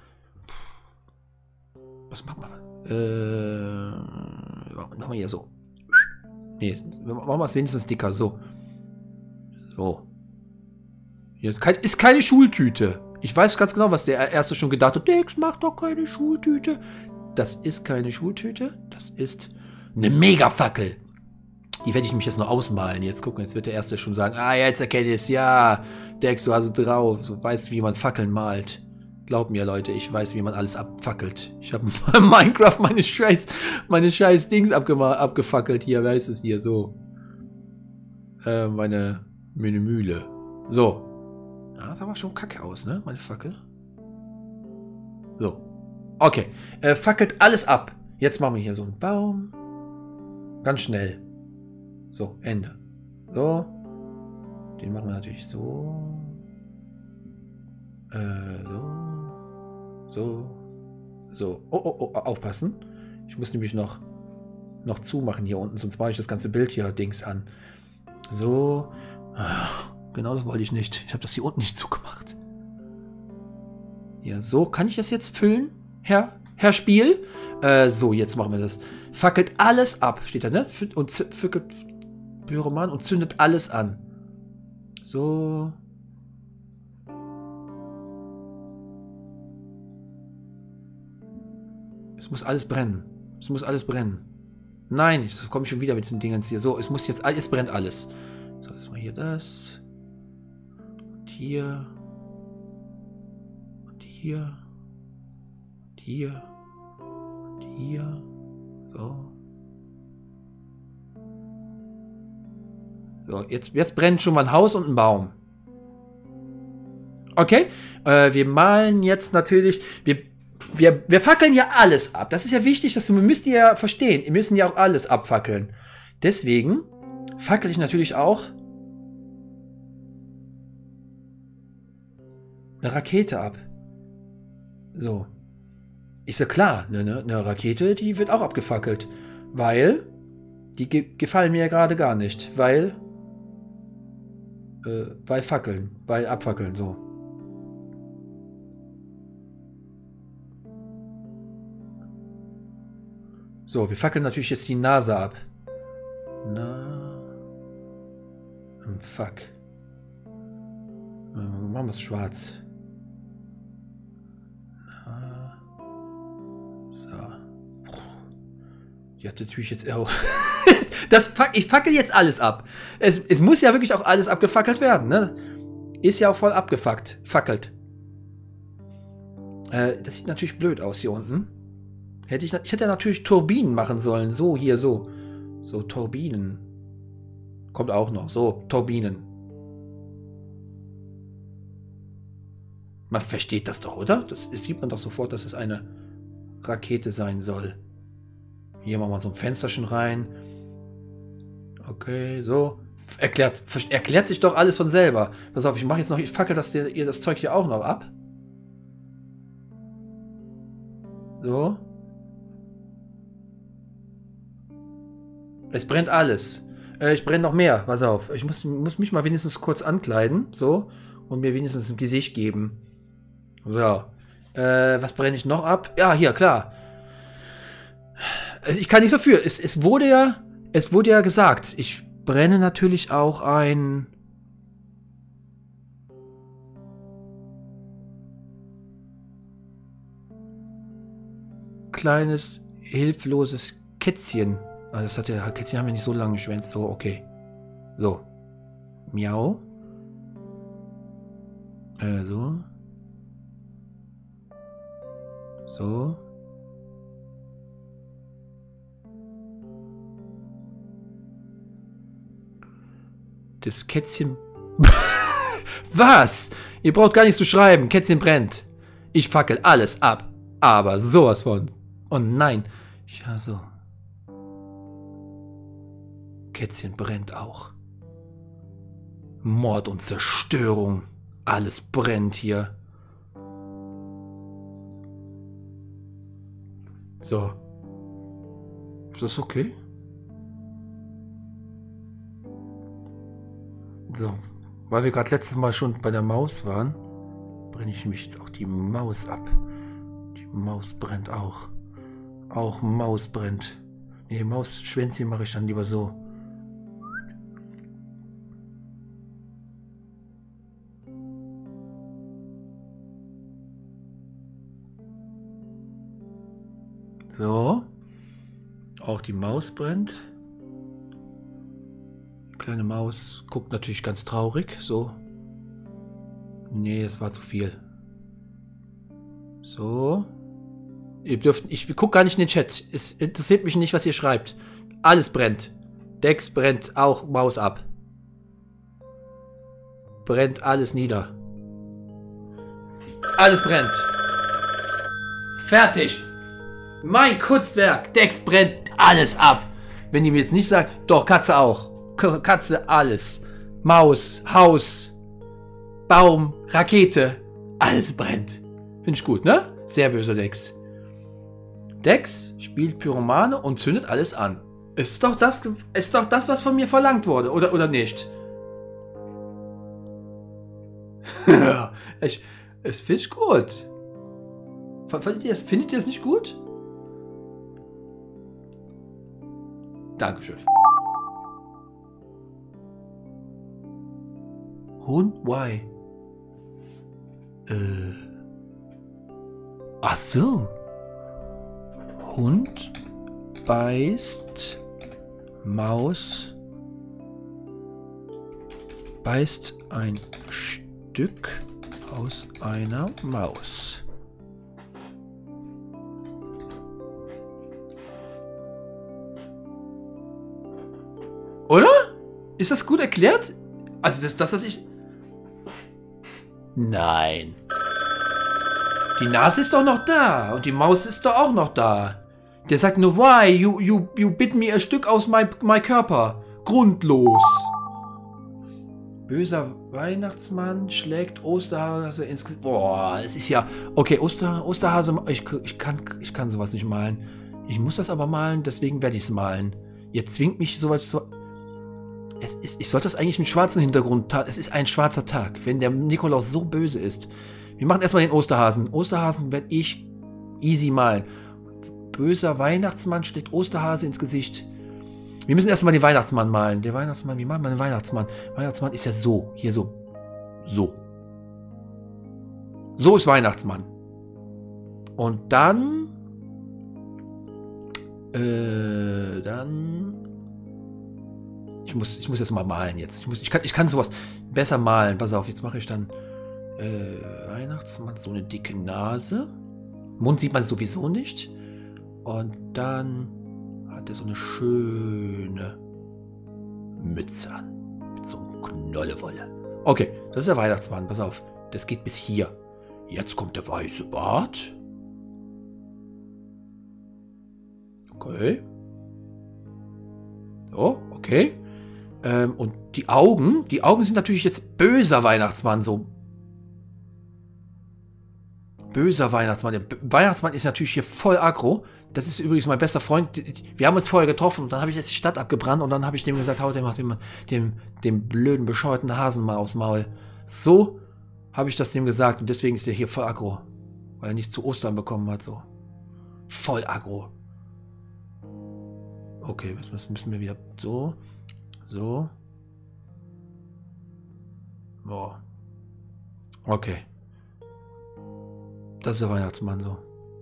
Was machen wir? Machen wir hier so. Nee, machen wir es wenigstens dicker, so. So. Hier ist keine Schultüte. Ich weiß ganz genau, was der Erste schon gedacht hat. Dex, mach doch keine Schultüte. Das ist keine Schultüte. Das ist eine Megafackel. Die werde ich mich jetzt noch ausmalen. Jetzt gucken, jetzt wird der Erste schon sagen, jetzt erkenne ich es. Ja, Dex, du hast es drauf. Du weißt, wie man Fackeln malt. Glaubt mir, Leute, ich weiß, wie man alles abfackelt. Ich habe in Minecraft meine scheiß Dings abgefackelt. Hier, wer ist es hier? So. Meine Mühle. So. Ja, das sah aber schon kacke aus, ne? Meine Fackel. So. Okay. Fackelt alles ab. Jetzt machen wir hier so einen Baum. Ganz schnell. So, Ende. So. Den machen wir natürlich so. So. Oh, aufpassen. Ich muss nämlich noch zumachen hier unten, sonst mache ich das ganze Bild hier Dings an. So. Genau das wollte ich nicht. Ich habe das hier unten nicht zugemacht. Hier, so, kann ich das jetzt füllen? Herr Spiel? So, jetzt machen wir das. Fackelt alles ab, steht da, ne? Und fackelt Pyroman und zündet alles an. So. Es muss alles brennen. Es muss alles brennen. Nein, jetzt komme ich schon wieder mit diesen Dingen hier. So, es muss jetzt brennt alles. So, jetzt mal hier das. Und hier. Und hier. Und hier. Und hier. So. So, jetzt brennt schon mal ein Haus und ein Baum. Okay. Wir malen jetzt natürlich. Wir fackeln ja alles ab. Das ist ja wichtig, wir müssen ja verstehen. Wir müssen ja auch alles abfackeln. Deswegen fackel ich natürlich auch eine Rakete ab. So. Ist ja klar, eine Rakete, die wird auch abgefackelt. Weil die gefallen mir ja gerade gar nicht. Weil fackeln. Weil abfackeln, so. So, wir fackeln natürlich jetzt die Nase ab. Fuck. Machen wir es schwarz. So. Die hat natürlich jetzt auch... ich fackel jetzt alles ab. Es muss ja wirklich auch alles abgefackelt werden, ne? Ist ja auch voll abgefuckt. Fackelt. Das sieht natürlich blöd aus hier unten. Ich hätte natürlich Turbinen machen sollen. So, hier, so. So, Turbinen. Kommt auch noch. So, Turbinen. Man versteht das doch, oder? Das sieht man doch sofort, dass es eine Rakete sein soll. Hier machen wir so ein Fensterchen rein. Okay, so. Erklärt sich doch alles von selber. Pass auf, ich fackel ihr das Zeug hier auch noch ab. So. Es brennt alles. Ich brenne noch mehr. Pass auf. Ich muss mich mal wenigstens kurz ankleiden. So. Und mir wenigstens ein Gesicht geben. So. Was brenne ich noch ab? Ja, hier, klar. Ich kann nicht so viel. Es wurde ja gesagt. Ich brenne natürlich auch ein... kleines, hilfloses Kätzchen. Das Kätzchen haben wir nicht so lange geschwänzt. So, okay. So. Miau. So. So. Das Kätzchen... Was? Ihr braucht gar nichts zu schreiben. Kätzchen brennt. Ich fackel alles ab. Aber sowas von. Oh nein. Ja, so. Kätzchen brennt auch. Mord und Zerstörung. Alles brennt hier. So. Ist das okay? So. Weil wir gerade letztes Mal schon bei der Maus waren, brenne ich mich jetzt auch die Maus ab. Die Maus brennt auch. Auch Maus brennt. Nee, Mausschwänzchen mache ich dann lieber so. So. Auch die Maus brennt. Die kleine Maus guckt natürlich ganz traurig. So. Nee, es war zu viel. So. Ich gucke gar nicht in den Chat. Es interessiert mich nicht, was ihr schreibt. Alles brennt. Dex brennt auch Maus ab. Brennt alles nieder. Alles brennt. Fertig. Mein Kunstwerk. Dex brennt alles ab. Wenn ihr mir jetzt nicht sagt, doch, Katze auch. Katze, alles. Maus, Haus, Baum, Rakete. Alles brennt. Finde ich gut, ne? Sehr böser Dex. Dex spielt Pyromane und zündet alles an. Ist doch das, was von mir verlangt wurde, oder nicht? Es finde ich gut. Findet ihr das nicht gut? Dankeschön. Hund? Why? Ach so. Hund beißt Maus beißt ein Stück aus einer Maus. Oder? Ist das gut erklärt? Also das, was ich... Nein. Die Nase ist doch noch da. Und die Maus ist doch auch noch da. Der sagt nur, why? You bit me a Stück aus my Körper. Grundlos. Böser Weihnachtsmann schlägt Osterhase ins Gesicht. Boah, es ist ja... Okay, Osterhase... Ich kann sowas nicht malen. Ich muss das aber malen, deswegen werde ich es malen. Ihr zwingt mich sowas zu... Ich sollte das eigentlich mit schwarzem Hintergrund... Es ist ein schwarzer Tag, wenn der Nikolaus so böse ist. Wir machen erstmal den Osterhasen. Osterhasen werde ich easy malen. Böser Weihnachtsmann schlägt Osterhase ins Gesicht. Wir müssen erstmal den Weihnachtsmann malen. Der Weihnachtsmann, wie macht man den Weihnachtsmann? Weihnachtsmann ist ja so. Hier so. So. So ist Weihnachtsmann. Und dann... Ich muss jetzt mal malen jetzt. Ich kann sowas besser malen. Pass auf, jetzt mache ich dann Weihnachtsmann, so eine dicke Nase. Mund sieht man sowieso nicht. Und dann hat er so eine schöne Mütze an. Mit so einem Knollewolle. Okay, das ist der Weihnachtsmann. Pass auf, das geht bis hier. Jetzt kommt der weiße Bart. Okay. So, okay. Und die Augen sind natürlich jetzt böser Weihnachtsmann, so. Böser Weihnachtsmann. Der Weihnachtsmann ist natürlich hier voll aggro. Das ist übrigens mein bester Freund. Wir haben uns vorher getroffen und dann habe ich jetzt die Stadt abgebrannt und dann habe ich dem gesagt, hau dem blöden, bescheuerten Hasen mal aufs Maul. So habe ich das dem gesagt und deswegen ist der hier voll aggro. Weil er nichts zu Ostern bekommen hat, so. Voll aggro. Okay, was müssen wir wieder... So. So. Boah. Okay. Das ist der Weihnachtsmann, so.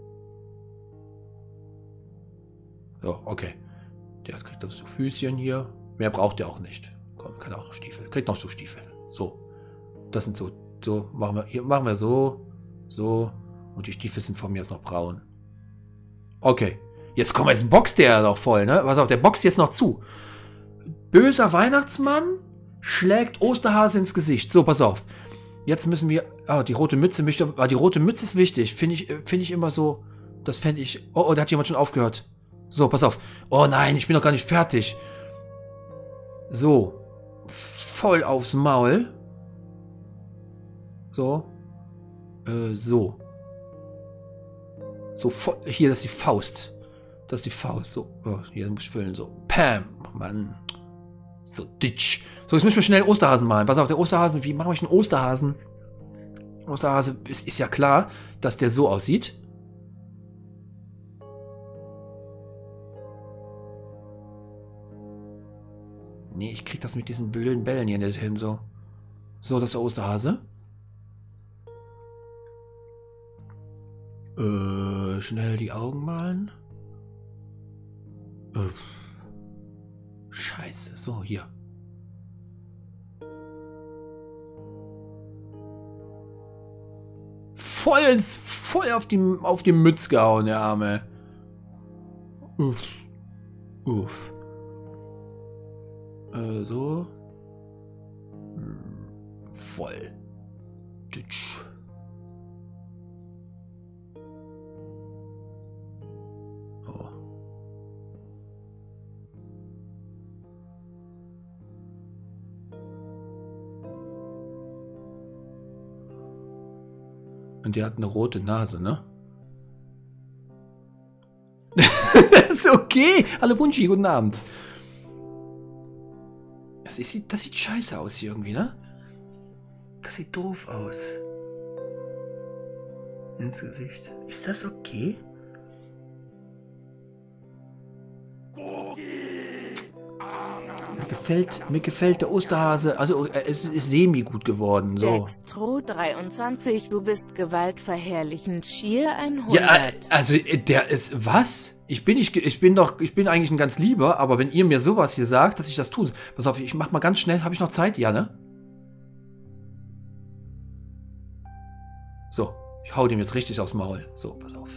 So, okay. Der kriegt noch so Füßchen hier. Mehr braucht der auch nicht. Komm, kann auch noch Stiefel. Kriegt noch so Stiefel. So. Das sind so. So, machen wir so. So. Und die Stiefel sind von mir jetzt noch braun. Okay. Jetzt kommen wir, jetzt boxt der noch voll, ne? Pass auf, der boxt jetzt noch zu. Böser Weihnachtsmann schlägt Osterhase ins Gesicht. So, pass auf. Jetzt müssen wir... Ah, die rote Mütze möchte... Ah, die rote Mütze ist wichtig. Finde ich immer so... Das fände ich... Oh, da hat jemand schon aufgehört. So, pass auf. Oh nein, ich bin noch gar nicht fertig. So. Voll aufs Maul. So. So. So, voll, hier, das ist die Faust. Das ist die Faust. So, oh, hier muss ich füllen. So, Pam. Mann. So, ditch. So, jetzt müssen wir schnell einen Osterhasen malen. Pass auf, der Osterhasen, wie mache ich einen Osterhasen? Osterhase ist ja klar, dass der so aussieht. Nee, ich krieg das mit diesen blöden Bällen hier nicht hin, so. So, das ist der Osterhase. Schnell die Augen malen. Scheiße, so, hier. Voll auf die Mütze gehauen, der Arme. Uff. Uff. So. Voll. Ditsch. Oh. Und der hat eine rote Nase, ne? Das ist okay. Hallo Bunchi, guten Abend. Das sieht scheiße aus hier irgendwie, ne? Das sieht doof aus. ins Gesicht. Ist das okay? Mir gefällt der Osterhase. Also es ist semi-gut geworden. So. Dextro 23, du bist gewaltverherrlichend schier 100. Ja, also der ist was? Ich bin eigentlich ein ganz Lieber, aber wenn ihr mir sowas hier sagt, dass ich das tue, pass auf, ich mach mal ganz schnell. Habe ich noch Zeit? Ja, ne? So, ich hau dem jetzt richtig aufs Maul. So, pass auf.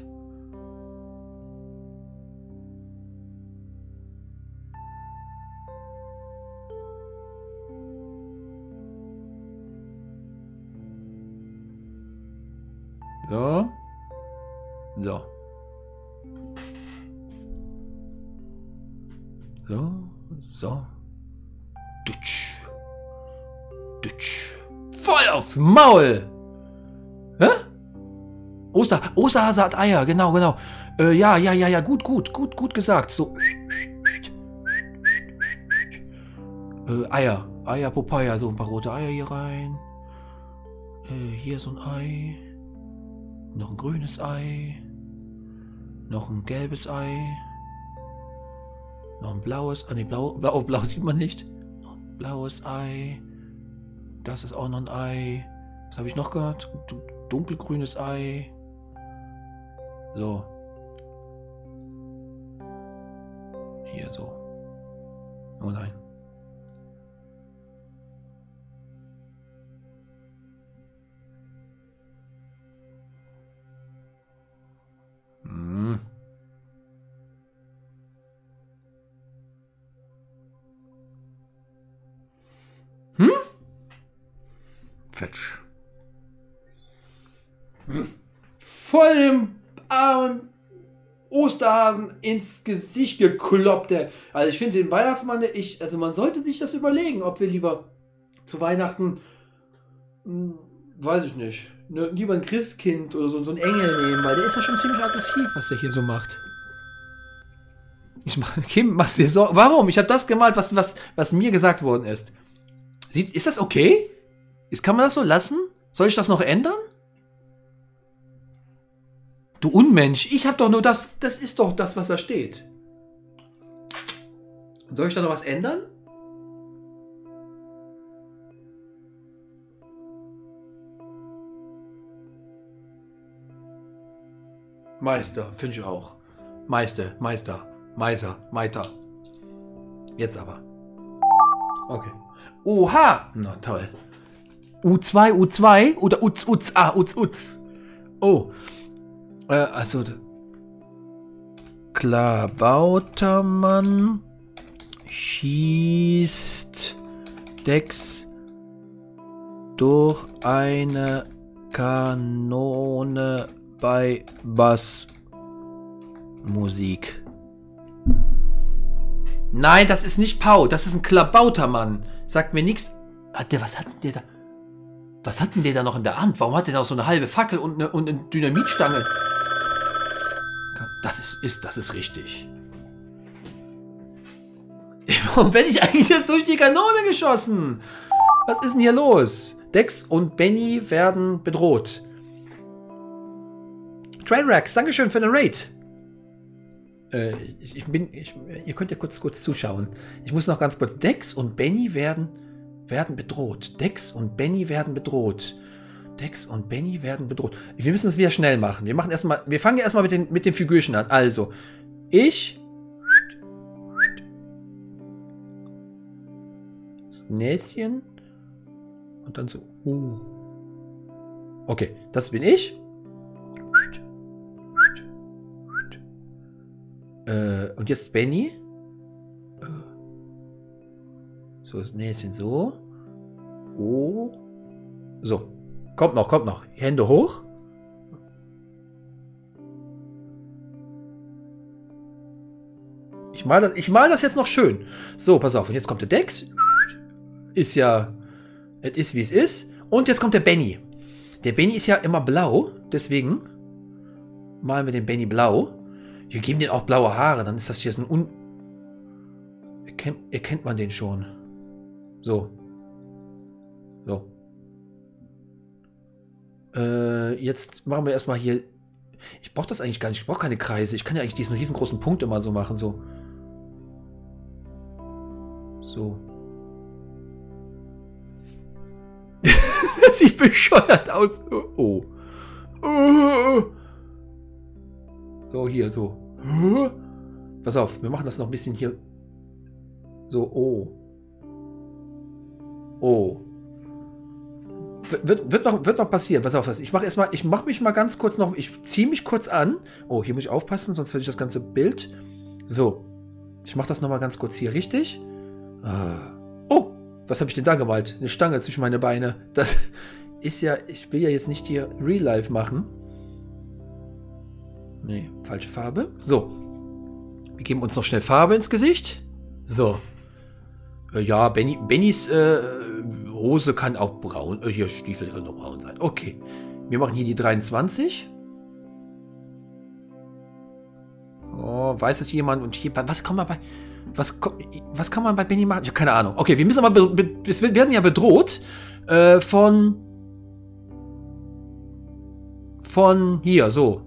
So. So. So. So. Dutsch. Dutsch. Voll aufs Maul! Hä? Osterhase hat Eier, genau. Ja, gut gesagt. So. Eier, Popeye, so ein paar rote Eier hier rein. Hier so ein Ei. Noch ein grünes Ei. Noch ein gelbes Ei. Noch ein blaues. Ah ne, blau sieht man nicht. Noch ein blaues Ei. Das ist auch noch ein Ei. Was habe ich noch gehört? Dunkelgrünes Ei. So. Hier so. Oh nein. Fetsch. Voll dem armen Osterhasen ins Gesicht gekloppt. Also ich finde den Weihnachtsmann, also man sollte sich das überlegen, ob wir lieber zu Weihnachten, weiß ich nicht, lieber ein Christkind oder so ein Engel nehmen, weil der ist ja schon ziemlich aggressiv, was der hier so macht. Kim, machst dir Sorgen. Warum? Ich habe das gemalt, was mir gesagt worden ist. Ist das okay? Kann man das so lassen? Soll ich das noch ändern? Du Unmensch, ich habe doch nur das ist doch das, was da steht. Soll ich da noch was ändern? Meister, finde ich auch. Meister. Jetzt aber. Okay. Oha! Na toll. U2 oder Uz. Oh. Also. Klabautermann schießt Dex durch eine Kanone bei Bassmusik. Nein, das ist nicht Pau, das ist ein Klabautermann. Sagt mir nichts. Was hat denn der da noch in der Hand? Warum hat der noch so eine halbe Fackel und eine Dynamitstange? Das ist richtig. Warum werde ich eigentlich jetzt durch die Kanone geschossen? Was ist denn hier los? Dex und Benny werden bedroht. Trailrex, Dankeschön für den Raid. Ihr könnt ja kurz zuschauen. Ich muss noch ganz kurz. Dex und Benny werden bedroht. Dex und Benny werden bedroht. Wir müssen das wieder schnell machen. Wir fangen erstmal mit den Figürchen an. Also, Näschen und dann so. Okay, das bin ich. Und jetzt Benny. So, das Näschen so. Oh. So. Kommt noch. Hände hoch. Ich mal das jetzt noch schön. So, pass auf. Und jetzt kommt der Dex. Es ist wie es ist. Und jetzt kommt der Benny. Der Benny ist ja immer blau. Deswegen malen wir den Benny blau. Wir geben den auch blaue Haare. Dann ist das hier so ein erkennt man den schon. So. Jetzt machen wir erstmal hier. Ich brauche das eigentlich gar nicht. Ich brauche keine Kreise. Ich kann ja eigentlich diesen riesengroßen Punkt immer so machen. So. So. Das sieht bescheuert aus. Oh. Oh. So, hier, so. Pass auf, wir machen das noch ein bisschen hier. So, oh. Oh. Wird noch passieren. Pass auf, ich mache mich mal ganz kurz noch. Ich ziehe mich kurz an. Oh, hier muss ich aufpassen, sonst werde ich das ganze Bild. So. Ich mache das nochmal ganz kurz hier richtig. Oh, was habe ich denn da gemalt? Eine Stange zwischen meine Beine. Das ist ja. Ich will ja jetzt nicht hier Real Life machen. Nee, falsche Farbe. So. Wir geben uns noch schnell Farbe ins Gesicht. So. Ja, Bennys Hose kann auch braun. Hier, Stiefel können auch braun sein. Okay. Wir machen hier die 23. Oh, weiß das jemand? Und hier, was kann man bei Benny machen? Ich habe keine Ahnung. Okay, wir müssen aber, wir werden ja bedroht von hier, so.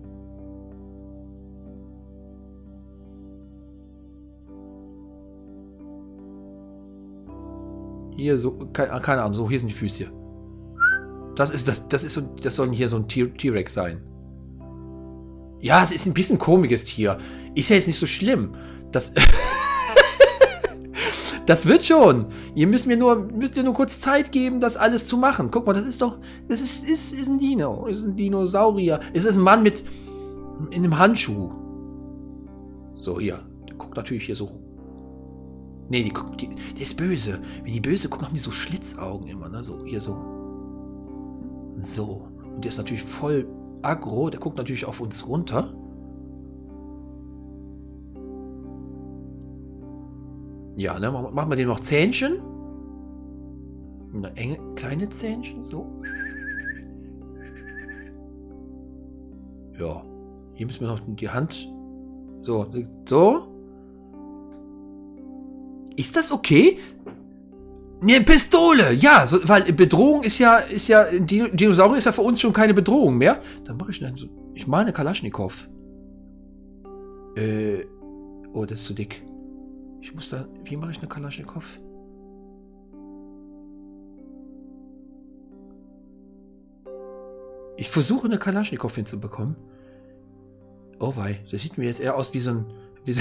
Hier so, keine Ahnung, so, hier sind die Füße. Das soll hier so ein T-Rex sein. Ja, es ist ein bisschen komisches Tier. Ist ja jetzt nicht so schlimm. Das das wird schon. Ihr müsst mir nur kurz Zeit geben, das alles zu machen. Guck mal, das ist ein Dino. Ist ein Dinosaurier. Es ist ein Mann in einem Handschuh. So, hier. Der guckt natürlich hier so. Nee, der ist böse. Wenn die böse gucken, haben die so Schlitzaugen immer, ne? So, hier so. So. Und der ist natürlich voll aggro. Der guckt natürlich auf uns runter. Ja, ne? Machen wir dem noch Zähnchen. Eine enge, kleine Zähnchen, so. Ja. Hier müssen wir noch die Hand. So. So. Ist das okay? Eine Pistole! Ja, so, weil Bedrohung ist ja, Dinosaurier ist ja für uns schon keine Bedrohung mehr. Dann mache ich schnell so. Ich mache eine Kalaschnikow. Oh, das ist zu dick. Ich muss da. Wie mache ich eine Kalaschnikow? Ich versuche eine Kalaschnikow hinzubekommen. Oh wei, das sieht mir jetzt eher aus wie so ein.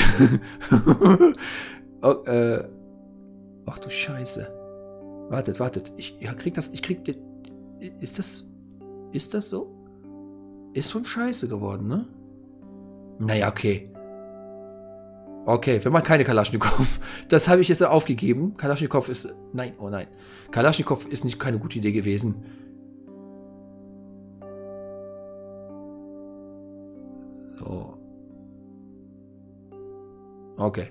Oh, ach du Scheiße. Wartet. Ich krieg den. Ist das so? Ist schon scheiße geworden, ne? Naja, okay. Okay, wir machen keine Kalaschnikow. Das habe ich jetzt aufgegeben. Kalaschnikow ist. Nein, oh nein. Kalaschnikow ist keine gute Idee gewesen. So. Okay.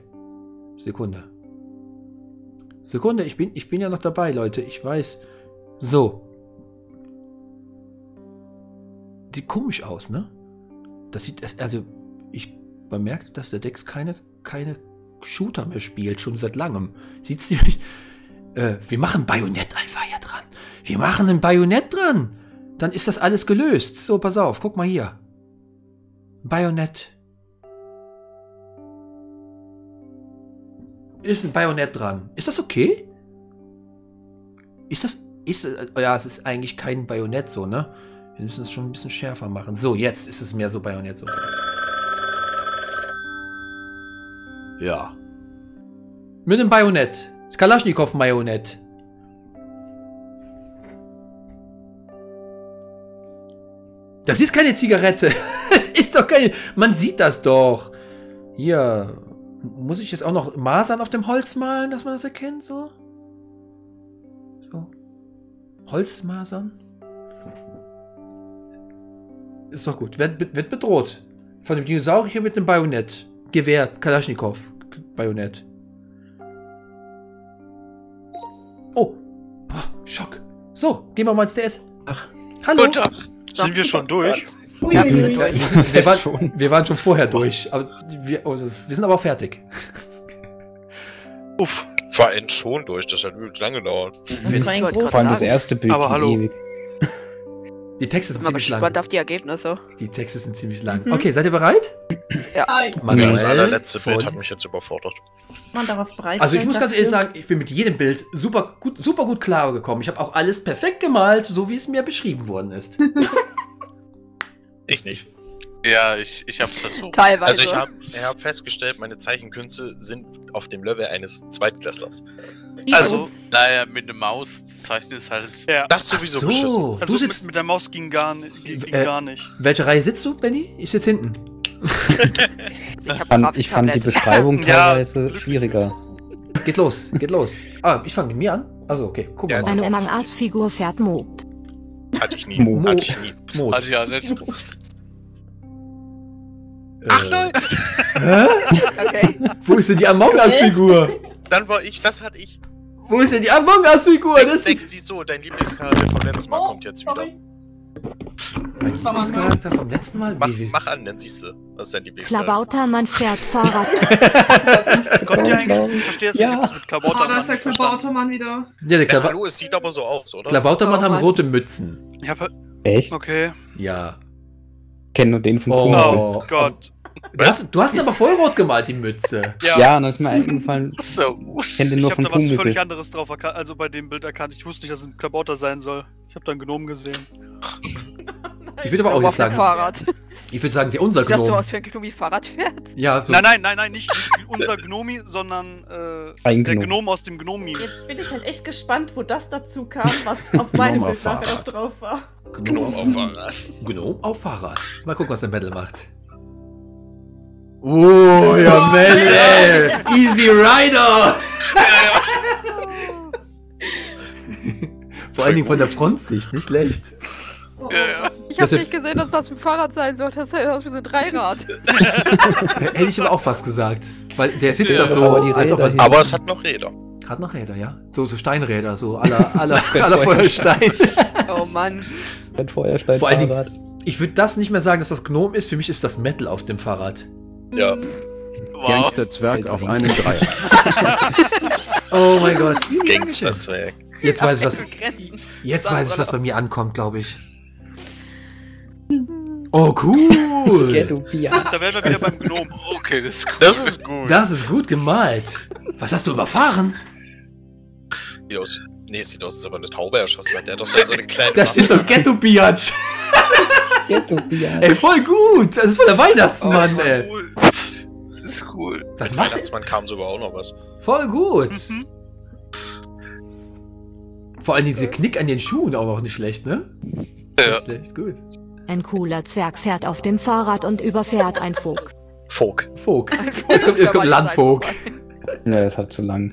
Sekunde, ich bin ja noch dabei, Leute. Ich weiß. So. Sieht komisch aus, ne? Das sieht, also, ich bemerke, dass der Dex keine Shooter mehr spielt, schon seit langem. Sieht ziemlich. Wir machen Bajonett einfach hier dran. Wir machen ein Bajonett dran. Dann ist das alles gelöst. So, pass auf, guck mal hier. Bajonett. Ist ein Bajonett dran. Ist das okay? Ja, es ist eigentlich kein Bajonett so, ne? Wir müssen es schon ein bisschen schärfer machen. So, jetzt ist es mehr so Bajonett so. Ja. Mit einem Bajonett. Kalaschnikow-Bajonett. Das ist keine Zigarette. Das ist doch keine. Man sieht das doch. Hier. Muss ich jetzt auch noch Masern auf dem Holz malen, dass man das erkennt? So. Holzmasern. Ist doch gut. Wird bedroht. Von dem Dinosaurier mit einem Bajonett. Gewehr, Kalaschnikow. Bajonett. Oh. Boah, Schock. So, gehen wir mal ins DS. Ach. Hallo. Guten Tag. Sind wir schon durch? Ja, wir waren schon vorher durch. Aber wir sind aber auch fertig. Uff. War schon durch, das hat wirklich lange gedauert. Vor allem das erste Bild. Aber hallo. Ewig. Die Texte sind Ich bin mal ziemlich lang. gespannt auf die Ergebnisse. Die Texte sind ziemlich lang. Okay, seid ihr bereit? Das allerletzte Bild hat mich jetzt überfordert. Man darauf bereit Also ich sein muss ganz dafür. ehrlich sagen, ich bin mit jedem Bild super gut klar gekommen. Ich habe auch alles perfekt gemalt, so wie es mir beschrieben worden ist. Ich nicht. Ja, ich hab's versucht. Teilweise. Also ich hab festgestellt, meine Zeichenkünste sind auf dem Level eines Zweitklässlers. Also, naja, mit der Maus zeichnet es halt. Ja. Das sowieso beschissen. du Also sitzt. mit der Maus ging gar nicht. Welche Reihe sitzt du, Benny? Ich sitze hinten. Ich fand die Beschreibung Ja. teilweise schwieriger. Geht los, geht los. Ah, ich fange mit mir an. Also okay, guck Ja, mal. Eine Among Us-Figur fährt Moped. Hatte ich nie. Mo. Hatte ich nie. Mond. Also ja, nicht. Ach nein! Hä? Okay. Wo ist denn die Among Us-Figur? Dann war ich, das hatte ich. Wo ist denn die Among Us-Figur? Denkst sie so, dein Lieblingscharakter vom letzten Mal kommt jetzt wieder. Mein Lieblingscharakter vom letzten Mal? Mach an, dann siehst du. Was ist dein Lieblingscharakter? Klabautermann fährt Fahrrad. Kommt ihr eigentlich? Ich verstehe es Ja. nicht. Mit Oh, Klabautermann da ist der nicht verstanden. Klabautermann wieder. Ja, der Ja, hallo, es sieht aber so aus, oder? Klabautermann Oh, haben Mann. rote Mützen. Ich hab, Echt? okay. Ja. Kenne nur den von Oh. Kuno. Oh Gott. Du hast ihn aber voll rot gemalt, die Mütze. Ja, und dann ist mir eingefallen, So. ich kenne den Ich nur hab von da was völlig Pumuckl. anderes drauf erkannt, also bei dem Bild erkannt. Ich wusste nicht, dass es ein Klabauter sein soll. Ich habe da einen Gnom gesehen. Ich würde aber auch auf jetzt dem sagen, Fahrrad. ich würde sagen, der unser Sieht das so Gnome. aus, wie ein Gnomi Fahrrad fährt? Ja, so. Nein, nicht unser Gnomi, sondern Ein der Gnom. Gnom aus dem Gnomi. Jetzt bin ich halt echt gespannt, wo das dazu kam, was auf meinem Gnome Bild auf nachher noch Fahrrad. drauf war. Gnome auf Fahrrad. Gnome auf Fahrrad. Mal gucken, was der Metal macht. Oh, ja, Metal! Easy Rider! Vor allen Dingen von der Frontsicht, nicht schlecht. Ja. Ich Das hab ist- nicht gesehen, dass das ein Fahrrad sein soll. Das sieht aus wie so ein Dreirad. Hätte ich aber auch fast gesagt. Weil der sitzt Ja, da so, aber die als ob er... Räder Aber es hat noch Räder. Hat noch Räder, ja. So Steinräder, so aller Feuerstein. Oh Mann. Ein Feuerstein Vor allen Dingen- Fahrrad. Ich würde das nicht mehr sagen, dass das Gnome ist. Für mich ist das Metal auf dem Fahrrad. Ja. Wow. Gangsterzwerg auf einen Dreier. Oh mein Gott. Gangsterzwerg. Jetzt weiß ich, was, Grenzen. jetzt weiß ich, was bei mir ankommt, glaube ich. Oh, cool. Getopia. Da wären wir wieder beim Gnom. Okay, das ist gut. Das ist gut. Das ist gut gemalt. Was hast du überfahren? Sieht aus. Nee, es sieht aus, als ob er eine Taube erschossen hat. Der hat doch da so eine kleine. Da steht so Ghetto Biatch. Getopia. Ey, voll gut. Das ist voll der Weihnachtsmann, das war ey. cool. Das ist cool. Was Mit macht der? Weihnachtsmann kam sogar auch noch was. Voll gut. Mhm. Vor allem diese Knick an den Schuhen auch noch nicht schlecht, ne? Ja. Nicht schlecht, gut. Ein cooler Zwerg fährt auf dem Fahrrad und überfährt ein Vogel. Folk. Vogt. Jetzt kommt Landvogt. Ja, das hat zu lang.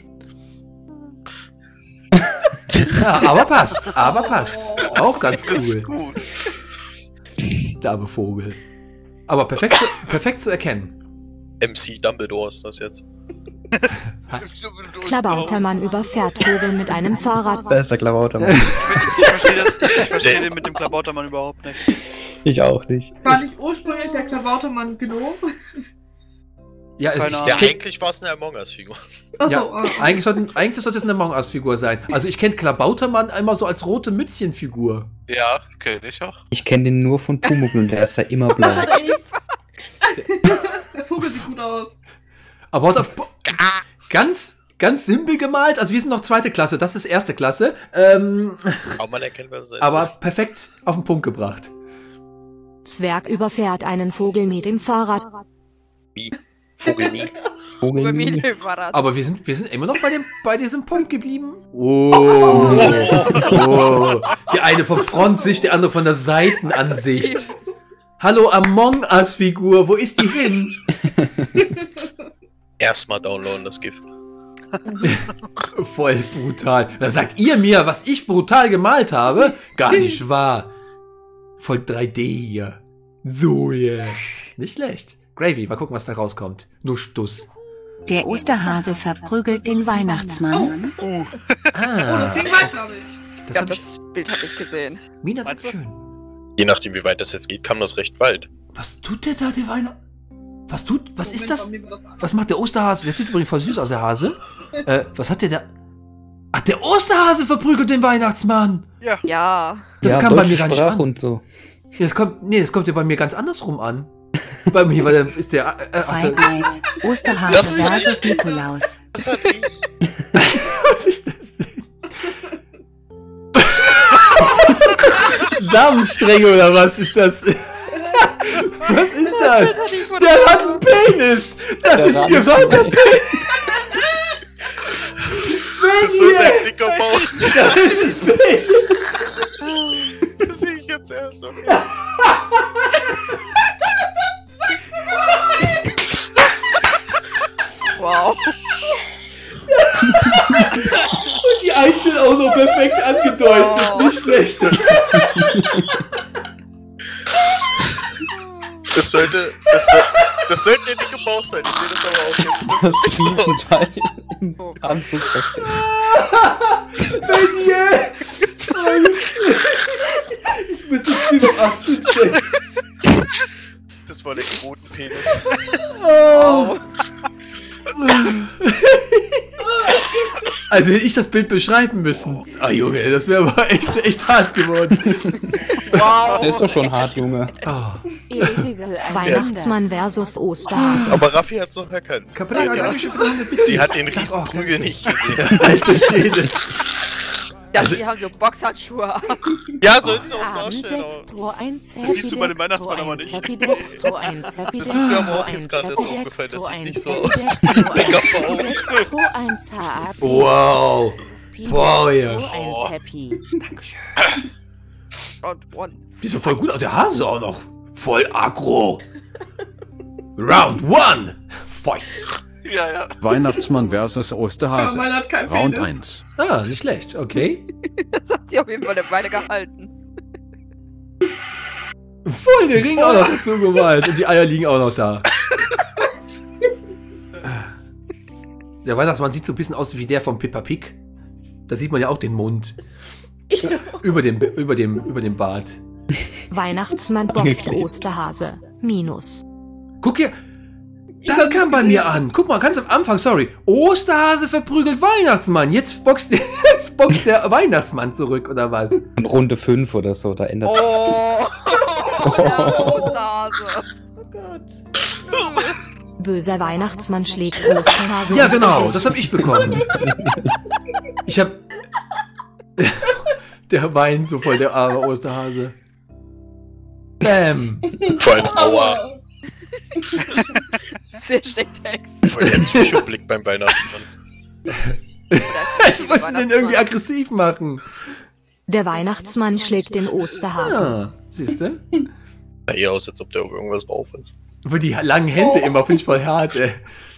Ja, aber passt. Aber passt. Auch ganz Das ist cool. gut. Der arme Vogel. Aber perfekt zu erkennen. MC Dumbledore ist das jetzt. Klabautermann überfährt Vogel mit einem Fahrrad. Da ist der Klabautermann. Ich verstehe den mit dem Klabautermann überhaupt nicht. Ich auch nicht. War nicht ursprünglich der Klabautermann Gnome? Ja, Keine Ja, Ahnung. eigentlich war es eine Among Us-Figur. Achso, Ja, eigentlich sollte es eine Among Us-Figur sein. Also ich kenne Klabautermann einmal so als rote Mützchen-Figur. Ja, kenne ich auch. Ich kenne den nur von Pumuckl und der ist da immer blau. Der Vogel sieht gut aus. Aber auf ganz simpel gemalt. Also wir sind noch zweite Klasse, das ist erste Klasse. Kaum mal erkennbar sein. Aber perfekt auf den Punkt gebracht. Zwerg überfährt einen Vogel mit dem Fahrrad. Vogel nie. Vogel. Familienfahrrad. Aber wir sind immer noch bei diesem Punkt geblieben. Oh. Der eine von Frontsicht, der andere von der Seitenansicht. Hallo Among Us-Figur, wo ist die hin? Erstmal downloaden das GIF. Voll brutal. Da sagt ihr mir, was ich brutal gemalt habe? Gar nicht wahr. Voll 3D hier. So, yeah. Nicht schlecht. Gravy, mal gucken, was da rauskommt. Nur Stuss. Der Osterhase verprügelt den Weihnachtsmann. Oh, Ah, das ging weit, glaube ich. Ja, hab ich, das Bild habe ich gesehen. Mina, das Meinst ist du? schön. Je nachdem, wie weit das jetzt geht, kam das recht weit. Was tut der da, der Weihnacht? Was ist Moment, das? bei mir war das anders. Was macht der Osterhase? Der sieht übrigens voll süß aus, der Hase. Was hat der da? Ach, der Osterhase verprügelt den Weihnachtsmann. Ja. Ja. Das ja, kam bei deutsche mir gar nicht Sprache an. und so. Ja, das kommt ja bei mir ganz andersrum an. Bei mir, weil dann ist der... Freiheit. Osterhase versus Nikolaus. Das hatte ich. Was ist das denn? Samenstränge oder was ist das? Was ist das? Der hat einen Penis! Das ist ein gewalter Penis! Das ist so sein dicker Bauch. Das ist ein Penis! Das sehe ich jetzt erst. Okay. Wow. Und die Einstellung auch noch perfekt angedeutet. Oh. Nicht schlecht. Das sollte der dicke Bauch sein. Ich sehe das aber auch jetzt. Das Riesenteil im Oh. Anzug versteckt. Benje! Ich muss das Spiel noch abstellen. Das war der Quotenpenis. Oh. Also hätte ich das Bild beschreiben müssen. Ah Junge, das wäre aber echt hart geworden. Wow. Der ist doch schon hart, Junge. Oh. Illegal Weihnachtsmann versus Osterhase. Aber Raffi hat's noch erkannt. Kapitän, danke für 100 Bits. Sie hat den Danke auch, Riesenprügel danke. nicht gesehen. Alter Schwede. Ja, die haben so Boxhandschuhe an. Ja, sollst du auch darstellen. Aber Dextro 1, Das siehst du bei dem Weihnachtsmann aber nicht. Happy Dextro 1, Happy das ist mir aber auch Dextro jetzt gerade erst 1, aufgefallen. Das sieht nicht Dextro so 1, aus wie ein dicker Bauch. Dextro 1 HAP. Wow. Wow, ja. Dextro 1 Happy. Round 1. Die ist voll gut. Der Hase auch noch. Voll aggro. Round 1. Fight. Ja, ja. Weihnachtsmann versus Aber Osterhase. man hat keinen Round Penis. 1. Ah, nicht schlecht. Okay. Das hat sie auf jeden Fall eine Weile gehalten. Voll der Ring auch noch dazu gemalt. Und die Eier liegen auch noch da. Der Weihnachtsmann sieht so ein bisschen aus wie der von Peppa Pig. Da sieht man ja auch den Mund. Über dem Bart. Weihnachtsmann boxt Osterhase. Minus. Guck hier. Das kam bei mir an. Guck mal, ganz am Anfang, sorry. Osterhase verprügelt Weihnachtsmann. Jetzt boxt der Weihnachtsmann zurück, oder was? Und Runde 5 oder so, da ändert sich. Oh. Der Osterhase. Oh Gott. Böser Weihnachtsmann schlägt Osterhase. Ja, genau, das habe ich bekommen. Ich hab... Der weint so voll, der arme Osterhase. Bam. Voll ein Aua. Sehr schick Text. Voll der Psychoblick beim Weihnachtsmann. Ich muss den irgendwie aggressiv machen. Der Weihnachtsmann schlägt den Osterhasen. Ah, siehst du? Sah eher aus, als ob der auf irgendwas drauf ist. Für die langen Hände immer, finde ich voll hart, ey.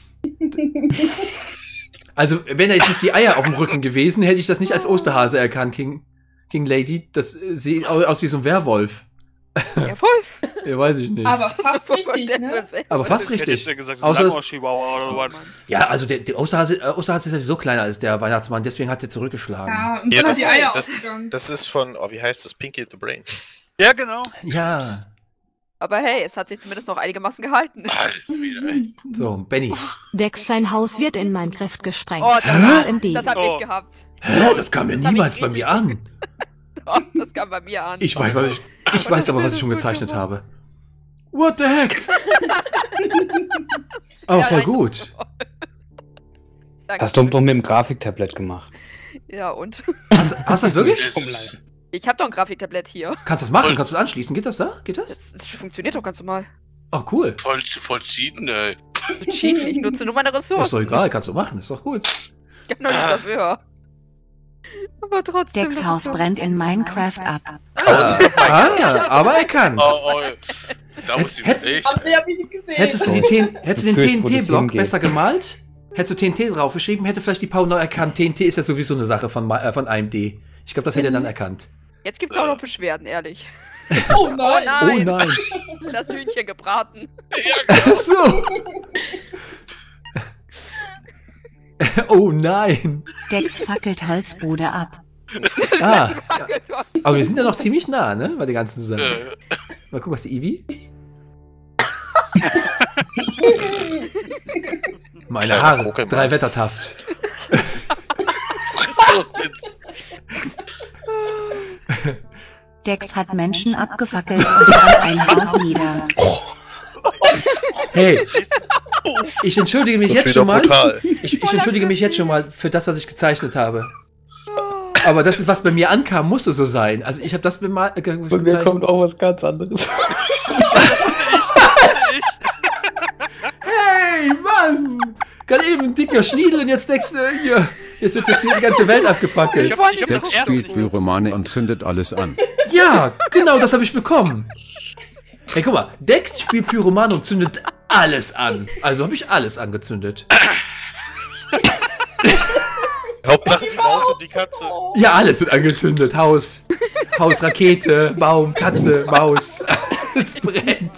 Also, wenn da jetzt nicht die Eier auf dem Rücken gewesen, hätte ich das nicht als Osterhase erkannt, King Lady. Das sieht aus wie so ein Werwolf. Ja, voll. Ja, weiß ich nicht. Aber Das hast fast du richtig, ne? Aber fast Ich hätte richtig. jetzt ja gesagt, Außer das das- ist ein Chihuahua oder was. Ja, also der Osterhase ist ja sowieso kleiner als der Weihnachtsmann, deswegen hat er zurückgeschlagen. Ja, und Ja, dann das hat die ist- Eier das- ausgegangen. Das ist von, oh, wie heißt das? Pinky the Brain. Ja, genau. Ja. Aber hey, es hat sich zumindest noch einigermaßen gehalten. Alter, wieder, ey. So, Benny. Dex, sein Haus wird in Minecraft gesprengt. Oh, AMD. das hab Oh. ich gehabt. Hä? Das kam mir Das hab niemals ich bei mir an. Doch, das kam bei mir an. Ich weiß aber, was ich schon gezeichnet habe. What the heck? Aber voll gut. Danke. Hast du doch mit dem Grafiktablett gemacht. Ja, und? Hast du das wirklich? Ich hab doch ein Grafiktablett hier. Kannst du das machen? Kannst du das anschließen? Geht das da? Geht das? Das funktioniert doch ganz normal. Oh, cool. Voll cheaten, ey. Du cheaten, ich nutze nur meine Ressourcen. Ist doch egal, kannst du machen. Ist doch gut. Ich hab noch nichts dafür. Aber trotzdem. Dex das Haus ist so- brennt in Minecraft ab. Aber erkannt. Oh, da muss ich Hätt- echt. Aber die hab ich nicht gesehen. Hättest du den Ich fürchte, wo das TNT-Block hingeht. besser gemalt? Hättest du TNT draufgeschrieben, hätte vielleicht die Pau noch erkannt. TNT ist ja sowieso eine Sache von AMD. Ich glaube, das hätte er dann erkannt. Jetzt gibt's auch noch Beschwerden, ehrlich. Oh nein. Oh nein. Das Hühnchen gebraten. Ach so. Oh nein. Dex fackelt Holzbude ab. Ah, aber wir sind ja noch ziemlich nah, ne? Bei der ganzen Sache. Mal gucken, was die Ivi. Meine Haare, Pokémon. 3 Wettertaft. Was los jetzt? Dex hat Menschen abgefackelt und brennt ein Haus nieder. Hey, ich entschuldige mich Das jetzt ist schon wieder mal. brutal. Ich entschuldige mich jetzt schon mal für das, was ich gezeichnet habe. Aber das ist, was bei mir ankam, musste so sein. Also ich habe das bemalt. Von mir kommt auch was ganz anderes. Hey, Mann! Gerade eben ein dicker Schniedel und jetzt denkst du, hier, jetzt wird jetzt hier die ganze Welt abgefackelt. Ich hab das Dex erste spielt nicht Pyromane und zündet alles an. Ja, genau, das habe ich bekommen. Hey, guck mal, Dex spielt Pyroman und zündet alles an. Also habe ich alles angezündet. Hauptsache die Maus und die Katze. Ja, alles wird angezündet. Haus, Rakete, Baum, Katze, Maus. Es brennt.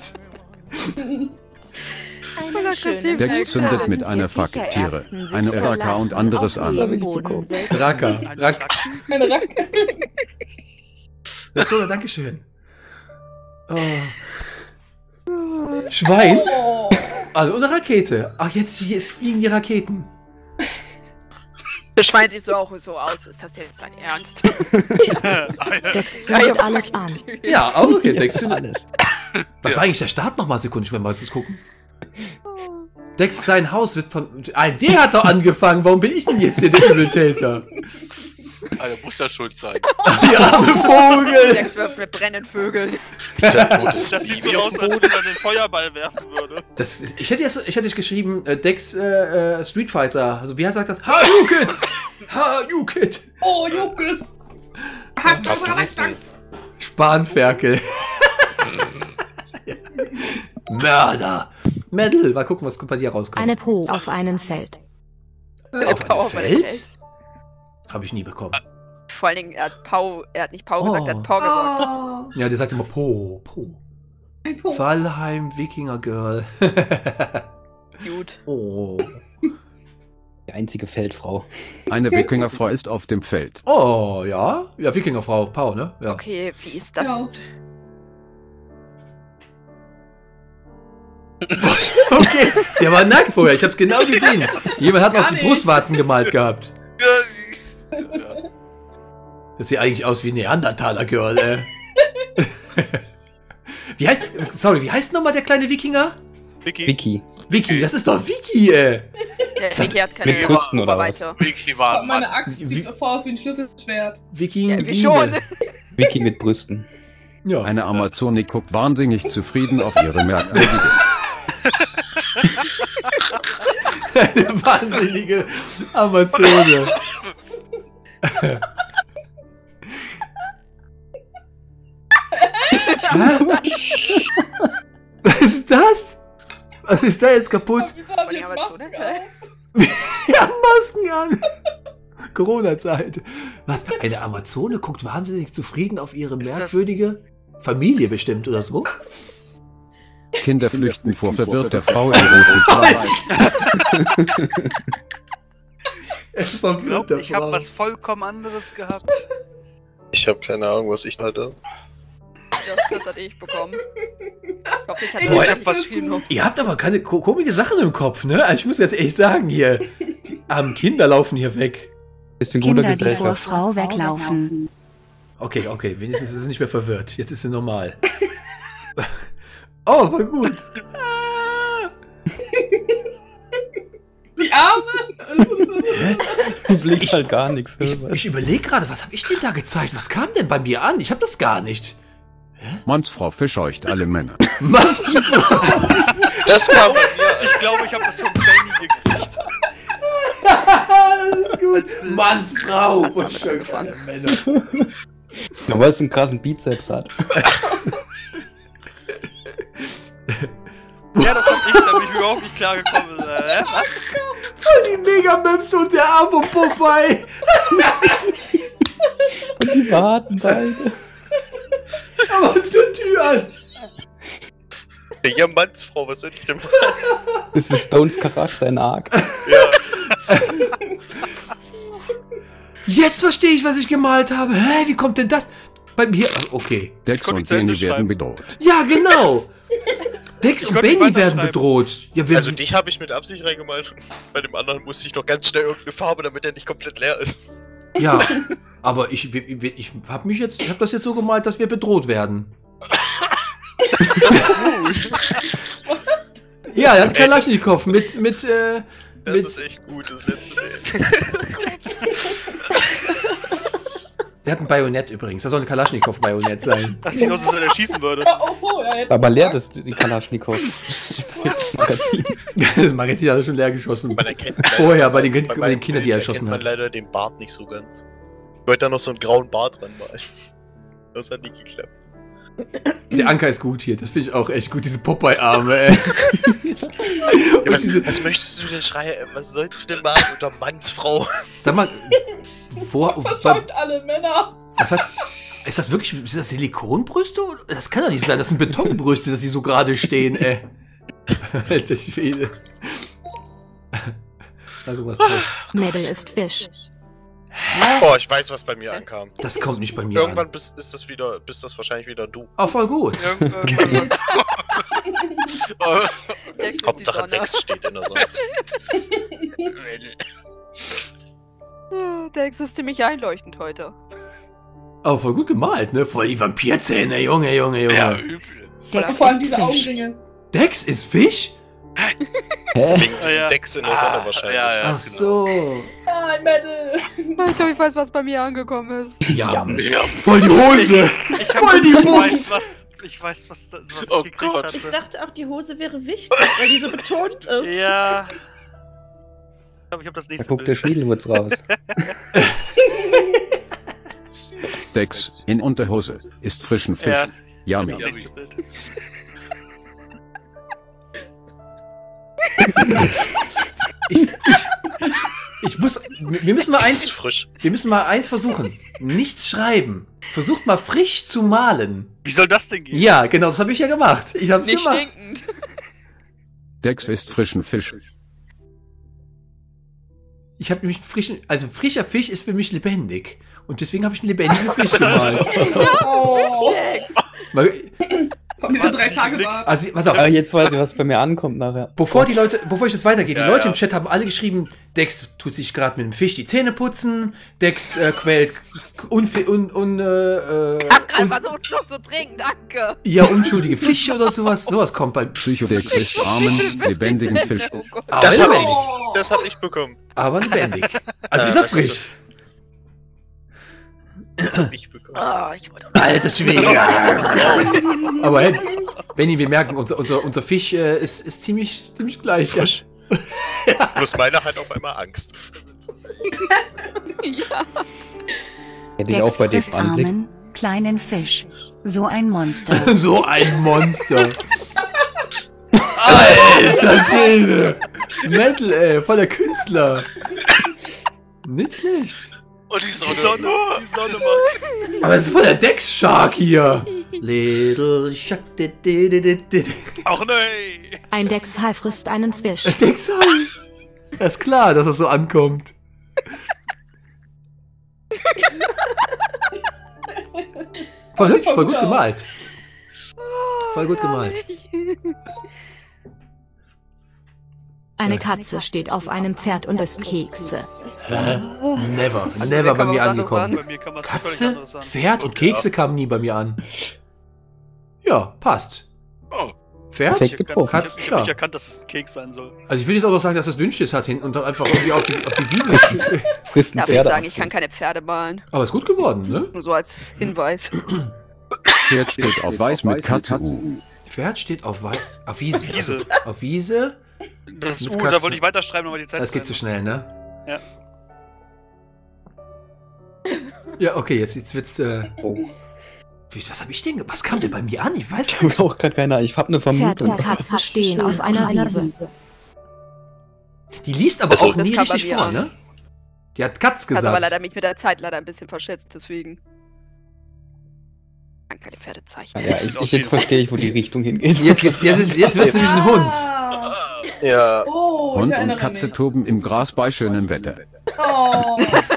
Dex zündet mit einer Fackel Tiere, eine Raka und anderes an. Raka. Eine Racke. So, Dankeschön. Oh. Schwein? Oh. Also, und eine Rakete. Ach, jetzt fliegen die Raketen. Das Schwein sieht so auch so aus. Ist das jetzt dein Ernst? Dex zündet alles an. Ja, auch okay, Dex zündet alles. Was war eigentlich der Start nochmal? Sekunde, ich will mal das gucken. Dex, sein Haus wird von... Der hat doch angefangen. Warum bin ich denn jetzt hier der Übeltäter? Alter, muss ja schuld sein. Die arme Vogel. Dex wirft mit brennenden Vögeln. Das sieht so aus, als wenn er den Feuerball werfen würde. Ich hätte geschrieben, Dex Street Fighter. Also wie sagt das? Hadouken! Hadouken! Oh, Jukes. Spanferkel. Mörder. Metal. Mal gucken, was bei dir rauskommt. Eine Po auf einem Feld. Auf einem Feld? Habe ich nie bekommen. Vor allen Dingen, er hat nicht Pau gesagt, er hat Pau gesagt. Ja, der sagt immer Po. Ein Po. Valheim Wikinger Girl. Gut. Oh. Die einzige Feldfrau. Eine Wikingerfrau ist auf dem Feld. Oh, ja. Ja, Wikingerfrau. Pau, ne? Ja. Okay, wie ist das? Ja. Okay, der war nackt vorher. Ich hab's genau gesehen. Jemand hat noch die Brustwarzen gemalt gehabt. Das sieht eigentlich aus wie Neandertaler Girl, Wie heißt nochmal der kleine Wikinger? Vicky. Vicky, das ist doch Vicky, Der Vicky hat keine Mit Brüsten oder was? Vicky war ein Mann. Meine Axt sieht davor aus wie ein Schlüsselschwert. Viking. Ja, wie schon. Vicky mit Brüsten. Ja. Eine Amazone guckt wahnsinnig zufrieden auf ihre merkwürdige. Eine wahnsinnige Amazone. Was ist das? Was ist da jetzt kaputt? Wieso haben Und wir die jetzt Amazone? Masken auf? Wir haben Masken an. Corona-Zeit. Was? Eine Amazone guckt wahnsinnig zufrieden auf ihre merkwürdige Familie bestimmt oder so? Kinder flüchten vor verwirrter Frau in roten Kleidern. Verwirrter Ich habe Frau. was vollkommen anderes gehabt. Ich habe keine Ahnung, was ich hatte. Das hatte ich bekommen. Ich hoffe, ich Boah, hatte ich nicht hab was viel noch. Ihr habt aber keine komische Sachen im Kopf, ne? Also ich muss jetzt echt sagen, hier, die armen Kinder laufen hier weg. Ist in guter Kinder, die vor Gesellschaft. Frau weglaufen. Okay, wenigstens ist sie nicht mehr verwirrt. Jetzt ist sie normal. Oh, war gut. Die Arme. Du blickst halt gar nichts. Ich überlege gerade, was habe ich denn da gezeigt? Was kam denn bei mir an? Ich habe das gar nicht. Mannsfrau verscheucht alle Männer. Das kam bei mir. Ich glaube, ich habe das von Benny gekriegt. Das ist gut. Mannsfrau. Oh, schön, Männer. Ja, weil es einen krassen Bizeps hat. Ja, das hab ich, da bin ich überhaupt nicht klar gekommen. Was? Voll die Megamöpse und der Arm von Popeye. Und die warten beide. Aber Tütü an. Ja, Mannsfrau, was soll ich denn machen? Das ist Stones Charakter in Ark. Ja. Jetzt verstehe ich, was ich gemalt habe. Hä, wie kommt denn das? Bei mir. Okay. Dex konnte und nicht zu Ende Benny werden schreiben. bedroht. Ja, genau. Dex und konnte nicht Benny werden weiterschreiben. bedroht. Ja, wir Also dich habe ich mit Absicht reingemalt. Bei dem anderen musste ich noch ganz schnell irgendeine Farbe, damit er nicht komplett leer ist. Ja, aber ich habe das jetzt so gemalt, dass wir bedroht werden. Das ist gut. Ja, er hat Kalaschnikow mit Das ist echt gut, das letzte Bild. Der hat ein Bajonett übrigens. Das soll ein Kalaschnikow-Bajonett sein. Das sieht aus, als wenn er schießen würde. Oh, so, ja, jetzt. Aber leert ist die Kalaschnikow. Das Magazin. Das Magazin hat er schon leer geschossen. Man erkennt Vorher bei den Kindern, meinem die er Bild erschossen erkennt hat. man leider den Bart nicht so ganz. Ich wollte da noch so einen grauen Bart dran malen. Das hat nicht geklappt. Der Anker ist gut hier. Das finde ich auch echt gut. Diese Popeye-Arme, ey. Ja, was möchtest du denn schreien? Was sollst du denn malen unter Mannsfrau? Sag mal, Verscheucht alle Männer. ist das wirklich, ist das Silikonbrüste? Das kann doch nicht sein. Das sind Betonbrüste, dass die so gerade stehen, ey. Alter Schwede. Also was Mädel ist Fisch. Oh, ich weiß, was bei mir ankam. Das kommt nicht bei mir Irgendwann an. bist das wahrscheinlich wieder du. Oh, voll gut. Hauptsache Dex steht in der Sonne. Dex ist ziemlich einleuchtend heute. Oh, voll gut gemalt, ne? Voll die Vampirzähne, Junge. Ja, übel. Dex Vor allem ist diese Fisch. Augenringe. Dex ist Fisch? Hä? Wegen diesem Dex in der Sonne wahrscheinlich. Ja, Ach so. Nein, Mädel. Ich glaube, ich weiß, was bei mir angekommen ist. Ja, Ja. voll die Hose. Voll die Bums. Ich weiß, was Oh ich gekriegt Gott. hatte. Ich dachte auch, die Hose wäre wichtig, weil die so betont ist. Ja. Ich habe das Da nächste guckt der Schniedelwurz raus. Dex, in Unterhose, ist frischen Fisch. Ja. Yummy. Das nächste Bild. Wir müssen mal Das ist eins, frisch. versuchen. Nichts schreiben. Versucht mal frisch zu malen. Wie soll das denn gehen? Ja, genau, das habe ich ja gemacht. Ich habe es Nicht gemacht. stinkend. Dex ist frischen Fisch. Ich habe nämlich frischer Fisch ist für mich lebendig. Und deswegen habe ich einen lebendigen Fisch gemalt. Oh. Dex. Weil, Kommt wieder 3 Tage warten. also, pass auf, Aber jetzt weiß ich, was bei mir ankommt nachher. bevor ich das weitergehe, die Ja, Leute ja. im Chat haben alle geschrieben, Dex tut sich gerade mit dem Fisch die Zähne putzen, Dex quält Ich hab gerade versucht, Schluck zu trinken, danke. ja, unschuldige Fische oder sowas. Sowas kommt bei. Psychodex ist armen, lebendigen Fisch. Oh Gott. Aber Das habe lebendig. ich bekommen. Aber lebendig. Also ist er das ist frisch. Das habe ich bekommen. Ah, ich wollte Alter Schwede. Aber hey, Benni, wir merken, unser Fisch ist ziemlich gleich. Ja. Frisch. Bloß meiner hat auf einmal Angst. ja. Hätte ich Dex auch bei dem frisst Anblick. armen, kleinen Fisch. So ein Monster. So ein Monster. Alter Schwede. Metal, ey, voller Künstler. Nicht schlecht. Und die Sonne. Die Sonne, Mann. Aber das ist voll der Dex-Shark hier. Little Shark. Ach nee. Ein Dexhai frisst einen Fisch. Dex-Hai. Das ist klar, dass das so ankommt. Voll hübsch, voll gut gemalt. Voll gut gemalt. Eine Katze steht auf einem Pferd und isst Kekse. Never wer bei kam mir auch angekommen. Bei mir kann man völlig Katze, anderes sagen. Pferd und Kekse kamen nie bei mir an. Ja, passt. Oh. Pferd, Perfekt Ich hab getroffen. Katze, nicht ja. erkannt, dass es ein Keks sein soll. Also ich will jetzt auch noch sagen, dass das Dünnschiss hat hinten und dann einfach irgendwie auf die Wiese. Frisst ein Darf ich Pferde. sagen, ich kann keine Pferde malen. Aber ist gut geworden, ne? Nur so als Hinweis. Pferd steht auf Weiß mit Katze. Pferd steht auf Wiese. Wiese. Auf Wiese. Das Mit da Katzen. wollte ich weiterschreiben, aber die Zeit Das ist geht zu zu schnell, ne? Ja. Ja, okay, jetzt wird's. Oh. Was hab ich denn? Was kam denn bei mir an? Ich weiß Ich habe auch gerade keine Ahnung. Ich habe eine Pferd Vermutung. und Katze stehen auf einer Wiese. Die liest aber Also, auch nie das kam bei richtig mir vor, an. ne? Die hat Katz Hat aber gesagt. leider mich mit der Zeit leider ein bisschen verschätzt, deswegen. Ich kann keine Pferde zeichnen. Ja, jetzt verstehe ich, wo die Richtung hingeht. Jetzt wird's nämlich ein Hund. Ah. Ja. Oh, Hund ich und erinnere Katze mich. toben im Gras bei schönem Wetter. Oh.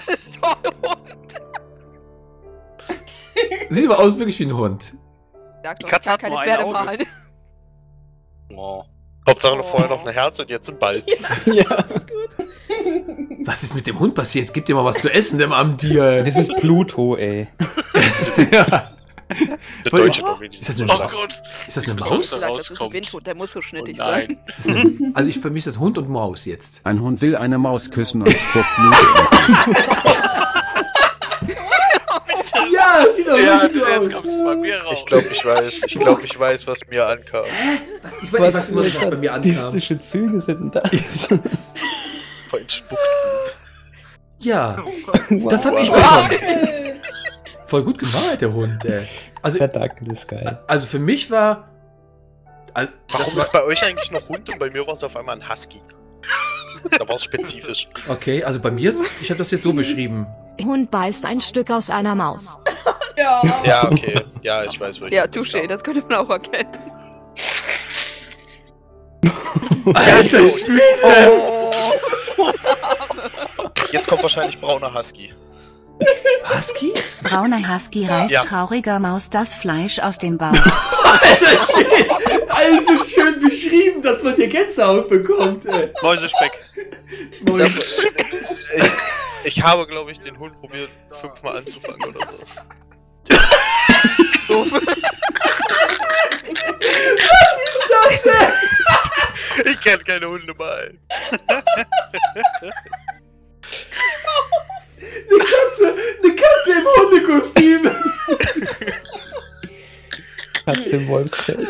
Sieht aber aus wirklich wie ein Hund. Sag doch, Die Katze ich hat kann nur keine ein Pferde Auge. malen. Oh. Hauptsache noch vorher noch ein Herz und jetzt ein Ball. Ja. Was ist mit dem Hund passiert? Gib dir mal was zu essen, dem armen Tier. Das ist Pluto, ey. Ja. Der deutsche Doggy. Ist das eine, Oh Gott. ist das eine Was Maus? da Das ist ein rauskommt. Windhund, der muss so schnittig Oh nein. sein. Das ist eine, also ich vermisse das Hund und Maus jetzt. Ein Hund will eine Maus küssen und spuckt Blut. Ja, sieht doch Ja, wirklich so jetzt aus. kommst du bei mir raus. Ich glaube, ich weiß, was mir ankam. Ich weiß immer nicht, was bei mir ankam. Sadistische Züge sind da. Vorhin spuckt. Ja, das habe ich Wow. bekommen. Voll gut gemalt, der Hund, ey. Also, Verdackt, ist geil. also für mich war... Also, Warum ist bei euch eigentlich noch Hund und bei mir war es auf einmal ein Husky? Da war es spezifisch. okay, also bei mir, ich habe das jetzt so beschrieben. Hund beißt ein Stück aus einer Maus. Ja. Ja, okay. Ja, ich weiß, wo ich Ja, das Touché, kam. das könnte man auch erkennen. Alter Schwede! Jetzt kommt wahrscheinlich brauner Husky. Husky? Brauner Husky reißt Ja. trauriger Maus das Fleisch aus dem Bauch. Alter Schwede! Alles so schön beschrieben, dass man hier Gänsehaut bekommt, ey. Mäusespeck. Ich habe, glaube ich, den Hund probiert, 5-mal anzufangen oder so. Was ist das denn? Ich kenne keine Hunde mal. Eine Katze im Hundekostüm! Katze im Wolfspelz.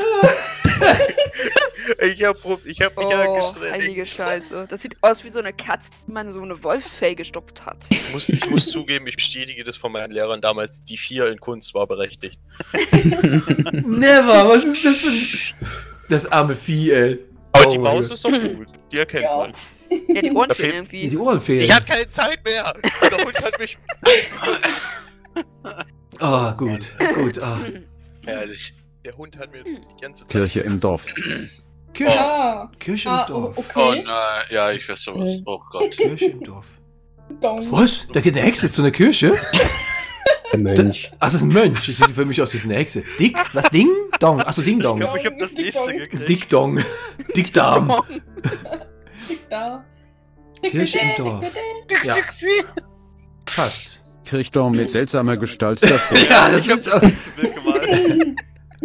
Ich hab mich ja gestrengt. heilige Scheiße. Das sieht aus wie so eine Katze, die man in so eine Wolfsfell gestopft hat. Ich muss zugeben, ich bestätige das von meinen Lehrern damals. Die 4 in Kunst war berechtigt. Never, was ist das für ein... Das arme Vieh, ey. Aber Oh die mein Maus Gott. ist doch gut. Die erkennt Ja. man. Ja, die Ohren Da fehlen fehlt- irgendwie. Die Ohren fehlen. Ich hatte keine Zeit mehr. Dieser Hund hat mich ausgekostet. Oh, gut, gut. Oh. Herrlich. Der Hund hat mir die ganze Zeit... Kirche im Dorf. Kirche, Ah. Kirche im Ah, Dorf. Oh okay. nein, ja, ich weiß sowas. Oh Gott. Kirche im Dorf. Dong. Was? Da geht eine Hexe zu einer Kirche? Der Mönch. Ach, das ist ein Mönch. Das sieht für mich aus wie eine Hexe. Dick? Was? Ding? Dong. Achso, Ding Ich Dong. glaube, ich habe das nächste Dick-Dong. gekriegt. Dick Dong. Dick Darm. Da. Kirche im Dorf. Ja. Passt. Kirchdorf mit seltsamer Gestalt davor. Ja, das Ich habe stimmt das auch. nächste Bild gemalt.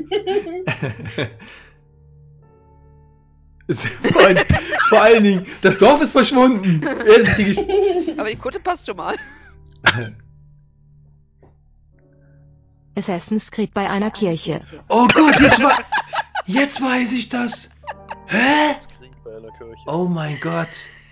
Vor allen Dingen, das Dorf ist verschwunden. Jetzt ist die Gesch- Aber die Kutte passt schon mal. Assassin's Creed bei einer Kirche. Oh Gott, jetzt weiß ich das. Hä? Das Krieg bei einer Kirche. Oh mein Gott.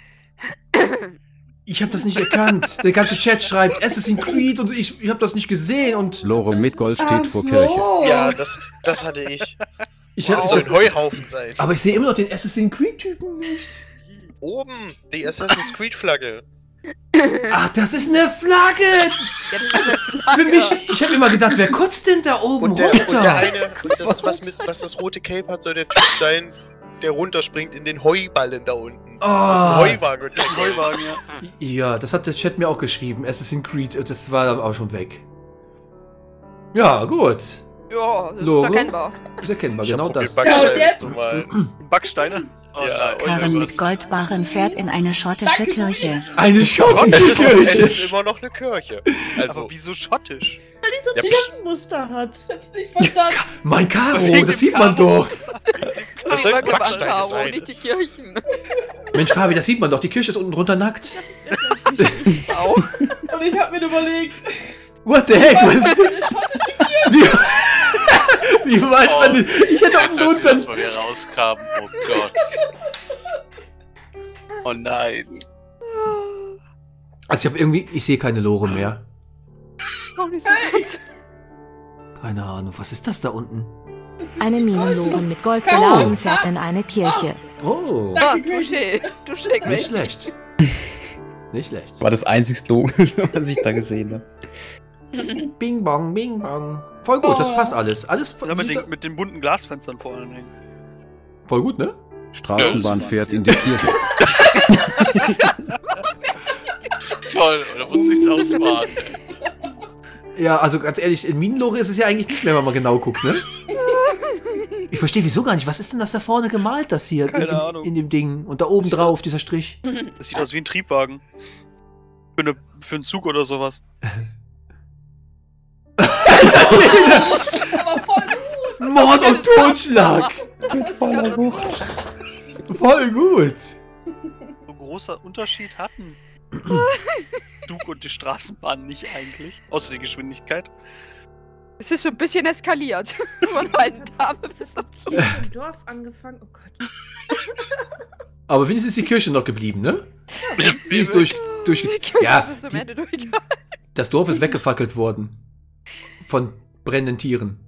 Ich habe das nicht erkannt. Der ganze Chat schreibt Assassin's Creed und ich habe das nicht gesehen und Lore mit Gold steht Ach vor so. Kirche. Ja, das hatte ich. ich Das soll ein Heuhaufen sein. aber ich sehe immer noch den Assassin's Creed Typen nicht. Oben, die Assassin's Creed Flagge. Ach, das ist eine Flagge. Ja, das ist eine Flagge. Für mich, ich habe immer gedacht, wer kotzt denn da oben Und der runter? eine, was das rote Cape hat, soll der Typ sein, der runterspringt in den Heuballen da unten. Das ist ein Oh. Heuwagen. Und der Heuwagen, ja. Ja, das hat der Chat mir auch geschrieben. Assassin's Creed, das war aber auch schon weg. Ja, gut. Ja, das Logo? ist erkennbar. Ist erkennbar, Ich hab genau probiert, das. Backsteine Ja, und zu malen. Backsteine. Oh Ja, nein. Karren mit Goldbarren fährt in eine schottische Kirche. Eine schottische Es ist Kirche. immer noch eine Kirche. Also, Aber wieso schottisch? Weil die so Ja, ein Tiermuster hat. Hab's nicht verstanden. Mein Karo, Wegen das dem sieht man Karo. doch. das Die sollten Böcke waren Backsteine Karo, sein. nicht die Kirchen. Mensch, Fabi, das sieht man doch. Die Kirche ist unten drunter nackt. Auch. Und ich hab mir überlegt, What the heck? Was was ist ist eine schottische Kirche? Wie weiß man denn? Ich hätte Jetzt unten weiß ich, was drunter. von hier rauskam. Oh Gott. Oh nein. Also ich habe irgendwie, ich sehe keine Lore mehr. Auch nicht so ganz. Keine Ahnung, was ist das da unten? Eine Minenlore mit Gold beladen fährt in eine Kirche. Oh, Ah, Danke, Touché. Touché, nicht Grace. schlecht. Nicht schlecht. War das einzig Logische, was ich da gesehen habe. Bing bong, bing bong. Voll gut, das passt alles. Alles Ja, mit sieht- den bunten Glasfenstern vor allen Dingen. voll gut, ne? Straßenbahn fährt in die Kirche. Toll, oder muss ich's ausbaden? Ja, also ganz ehrlich, in Minenlore ist es ja eigentlich nicht mehr, wenn man genau guckt, ne? Ich verstehe wieso gar nicht. Was ist denn das da vorne gemalt, das hier Keine Ahnung. in dem Ding? Und da oben drauf, dieser Strich. Das sieht aus wie ein Triebwagen. Für einen Zug oder sowas. Aber voll gut. Mord und Totschlag. Voller Wucht. Voll gut. So großer Unterschied hatten Zug und die Straßenbahn nicht eigentlich. Außer die Geschwindigkeit. Es ist so ein bisschen eskaliert. Von alten Dame bis zum Zug. Im Dorf angefangen. Oh Gott. Aber wenigstens ist die Kirche noch geblieben, ne? Ja, Die ist durch ja, Bis zum Ende durchgegangen. das Dorf ist weggefackelt worden. Von brennenden Tieren.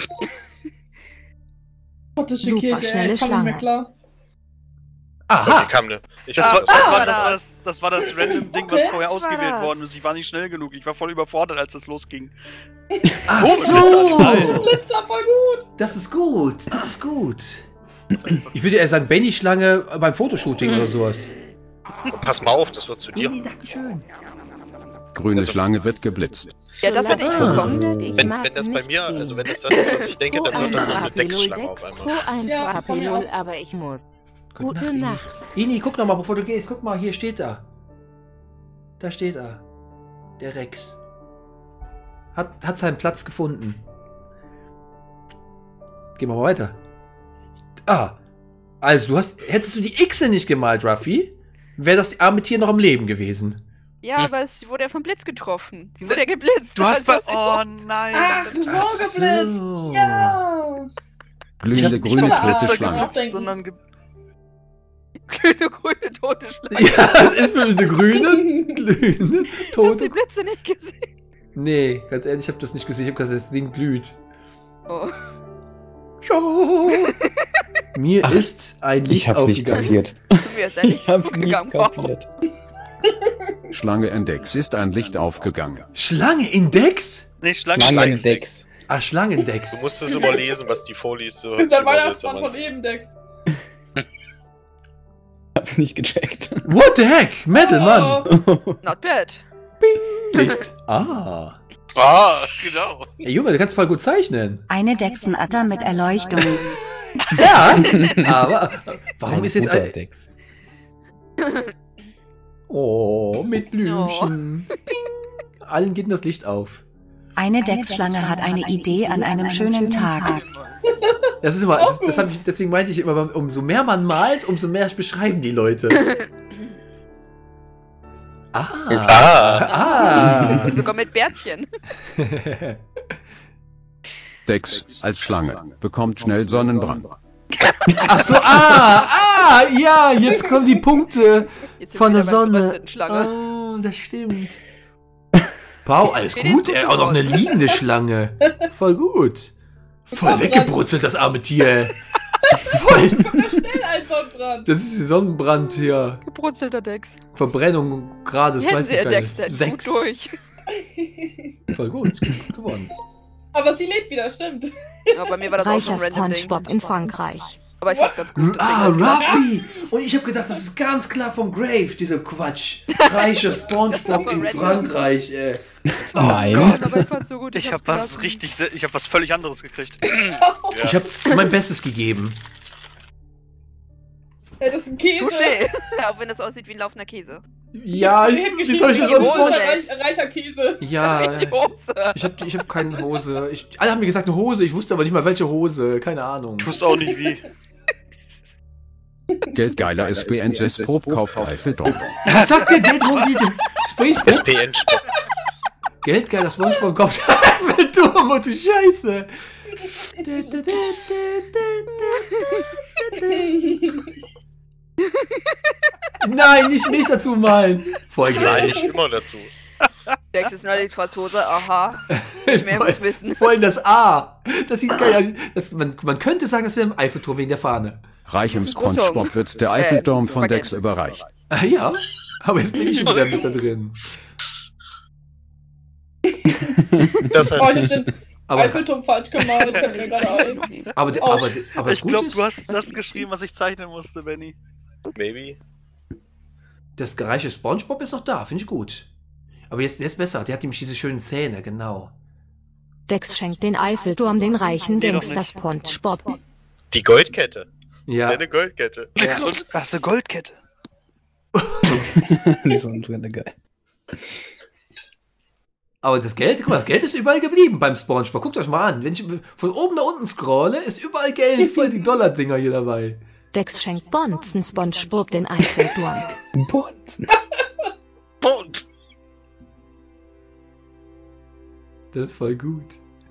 Schottische Super Kirche, schnelle ey, kam nicht mehr Schlange. klar. Aha! kam ne. Das war das random Ding, Okay. was vorher Das ausgewählt war's. worden ist. Ich war nicht schnell genug. Ich war voll überfordert, als das losging. Ach Oh, so! Blitzer, voll gut. Das ist gut, das ist gut. Ich würde eher sagen, Benny-Schlange beim Fotoshooting oder sowas. Pass mal auf, das wird zu dir. Dankeschön. Grüne Schlange wird geblitzt. Ja, das hatte ich bekommen. Wenn das bei mir, also wenn das ist, was ich denke, dann wird das noch eine Decksschlange auf einmal. Ja, komm mir auf. aber ich muss. Gute Gute Nacht, Nacht. Ini, guck noch mal, bevor du gehst. Guck mal, hier steht er. Da steht er. Der Rex. Hat seinen Platz gefunden. Gehen wir mal weiter. Ah. Also, hättest du die Xe nicht gemalt, Ruffy, wäre das arme Tier noch am Leben gewesen. Ja, aber sie wurde ja vom Blitz getroffen. Sie wurde ja geblitzt. Du hast bei. Also, Oh nein! Ach, so geblitzt. Ja. Glühende grüne nicht tote gedacht. Schlange. Nachdenken. Sondern grüne tote Schlange. Ja, das ist für mich eine grüne, glühende, Hast du tote. die Blitze nicht gesehen? Nee, ganz ehrlich, ich habe das nicht gesehen. Ich habe gesagt, das Ding glüht. Oh. Mir ist ein Licht Ich hab's nicht aufgegangen. kapiert. Mir ist endlich Ich hab's nicht aufgegangen. Wow. kapiert. Schlange Index ist ein Licht aufgegangen. Schlange Index? Nee, Schlangendex. Ah, Schlangendex. Du musst es immer lesen, was die vorliest. So Der hört sich immer Weihnachtsmann seltsam von an. eben, Dex. Hab's nicht gecheckt. What the heck? Metal, Mann. Not bad. Licht. Ah. Ah, genau. Ey, Junge, du kannst voll gut zeichnen. Eine Dexenatter mit Erleuchtung. Ja, aber warum ist jetzt guter ein... Dex. Oh, mit Blümchen. Allen geht das Licht auf. Eine Dexschlange hat eine Idee an einem schönen Tag. Das ist immer, das hab ich, deswegen meinte ich immer, umso mehr man malt, umso mehr beschreiben die Leute. Ah. Sogar mit Bärtchen. Dex als Schlange bekommt schnell Sonnenbrand. Ach so, ja, jetzt kommen die Punkte Jetzt sind von wir der wieder beim Sonne. gerösteten Schlange. Oh, das stimmt. Pau, alles gut, ey, auch noch eine liegende Schlange. Voll gut. Voll weggebrutzelt, das arme Tier. Voll. Schnell ein Sonnenbrand. Das ist die Sonnenbrand hier. Gebrutzelter Dex. Verbrennung gerade, das Hätten weiß sie ich ihr gar Dex nicht. denn 6. gut durch. Voll gut, gewonnen. Aber sie lebt wieder, stimmt. Ja, bei mir war das auch so Reicher ein random SpongeBob Ding. in Frankreich. Aber ich fand's ganz gut. Ah, deswegen war's klar. Ruffy! Und ich habe gedacht, das ist ganz klar vom Grave, dieser Quatsch. Reicher SpongeBob in Frankreich, ey. Nein. Aber ich fand's so gut. Ich hab hab's was gelassen. ich hab was völlig anderes gekriegt. Ich habe mein Bestes gegeben. Ja, das ist ein Käse. Touché. Auch wenn das aussieht wie ein laufender Käse. Ja, wie soll ich das die sonst Hose. vorstellen? Reicher Käse. Ja, Die Hose. ich hab keine Hose. Alle haben mir gesagt eine Hose, ich wusste aber nicht mal welche Hose. Keine Ahnung. Ich wusste auch nicht wie. Geldgeiler SPN Prop kauft Eiffelturm. Was sagt der Geldrunde? SpongeBob? SPN-Sport. Geldgeil, das SpongeBob kauft Eiffelturm, oh du Scheiße. Nein, nicht mich dazu malen. Voll Nein, geil. ich immer dazu. Dex ist neulich Franzose, aha. Ich mehr muss wissen. Vor allem das A. Das sieht geil aus. Man könnte sagen, das ist im Eiffelturm wegen der Fahne. Reichem Das ist ein großer- SpongeBob wird der Eiffelturm von Baguette. Dex überreicht. Ah, ja, aber jetzt bin ich schon wieder mit da drin. Das Oh, halt ich hab den Aber, Eiffelturm falsch gemalt, fällt mir gerade ein. aber das Ich Gute glaube, ist, du hast das geschrieben, was ich zeichnen musste, Benny. maybe. das gereiche SpongeBob ist noch da, finde ich gut. Aber jetzt, der ist besser, der hat nämlich diese schönen Zähne, genau. Dex schenkt den Eiffelturm den reichen Nee, doch Gangster nicht. SpongeBob. Die Goldkette. Ja. Eine Goldkette. Das ist eine Goldkette. Die Sonnenbrille, geil. Aber das Geld, guck mal, das Geld ist überall geblieben beim SpongeBob. Guckt euch mal an. Wenn ich von oben nach unten scrolle, ist überall Geld, voll die Dollar-Dinger hier dabei. Dex schenkt Bonzen SpongeBob den Eiffelturm. Bonzen. Bond. Das ist voll gut.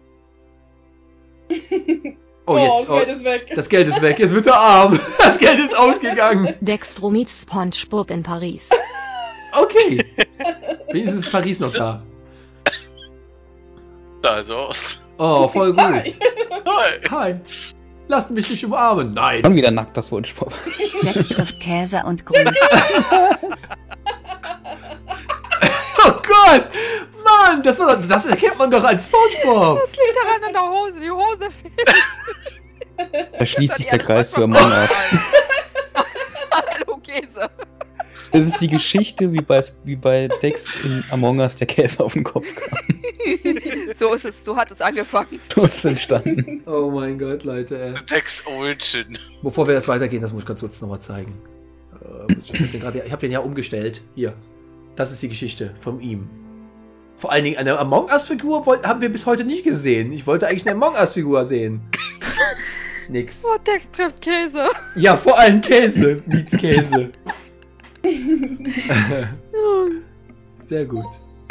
Oh, jetzt, das Geld ist weg. Das Geld ist weg, jetzt wird er arm. Das Geld ist ausgegangen. Dextro meets SpongeBob in Paris. Okay. Wenigstens ist Paris noch da. Da ist Ost. Oh, voll gut. Hi. Hi. Hi. Lasst mich nicht umarmen. Nein. Schon wieder nackt, das SpongeBob. Dex trifft Käse und Grüß. Oh Gott. Mann, das erkennt man doch als SpongeBob. Das liegt daran an der Hose. Die Hose fehlt. Da schließt sich der Kreis zu Among Us. Hallo, Käse. Das ist die Geschichte, wie bei Dex in Among Us der Käse auf den Kopf kam. So ist es, so hat es angefangen. So ist es entstanden. Oh mein Gott, Leute. Dex Origin. Bevor wir das weitergehen, das muss ich ganz kurz nochmal zeigen. Ich habe den ja umgestellt. Hier. Das ist die Geschichte von ihm. Vor allen Dingen eine Among Us-Figur haben wir bis heute nicht gesehen. Ich wollte eigentlich eine Among Us-Figur sehen. Nix. Oh, Dex trifft Käse. Ja, vor allem Käse. Meets Käse. Sehr gut.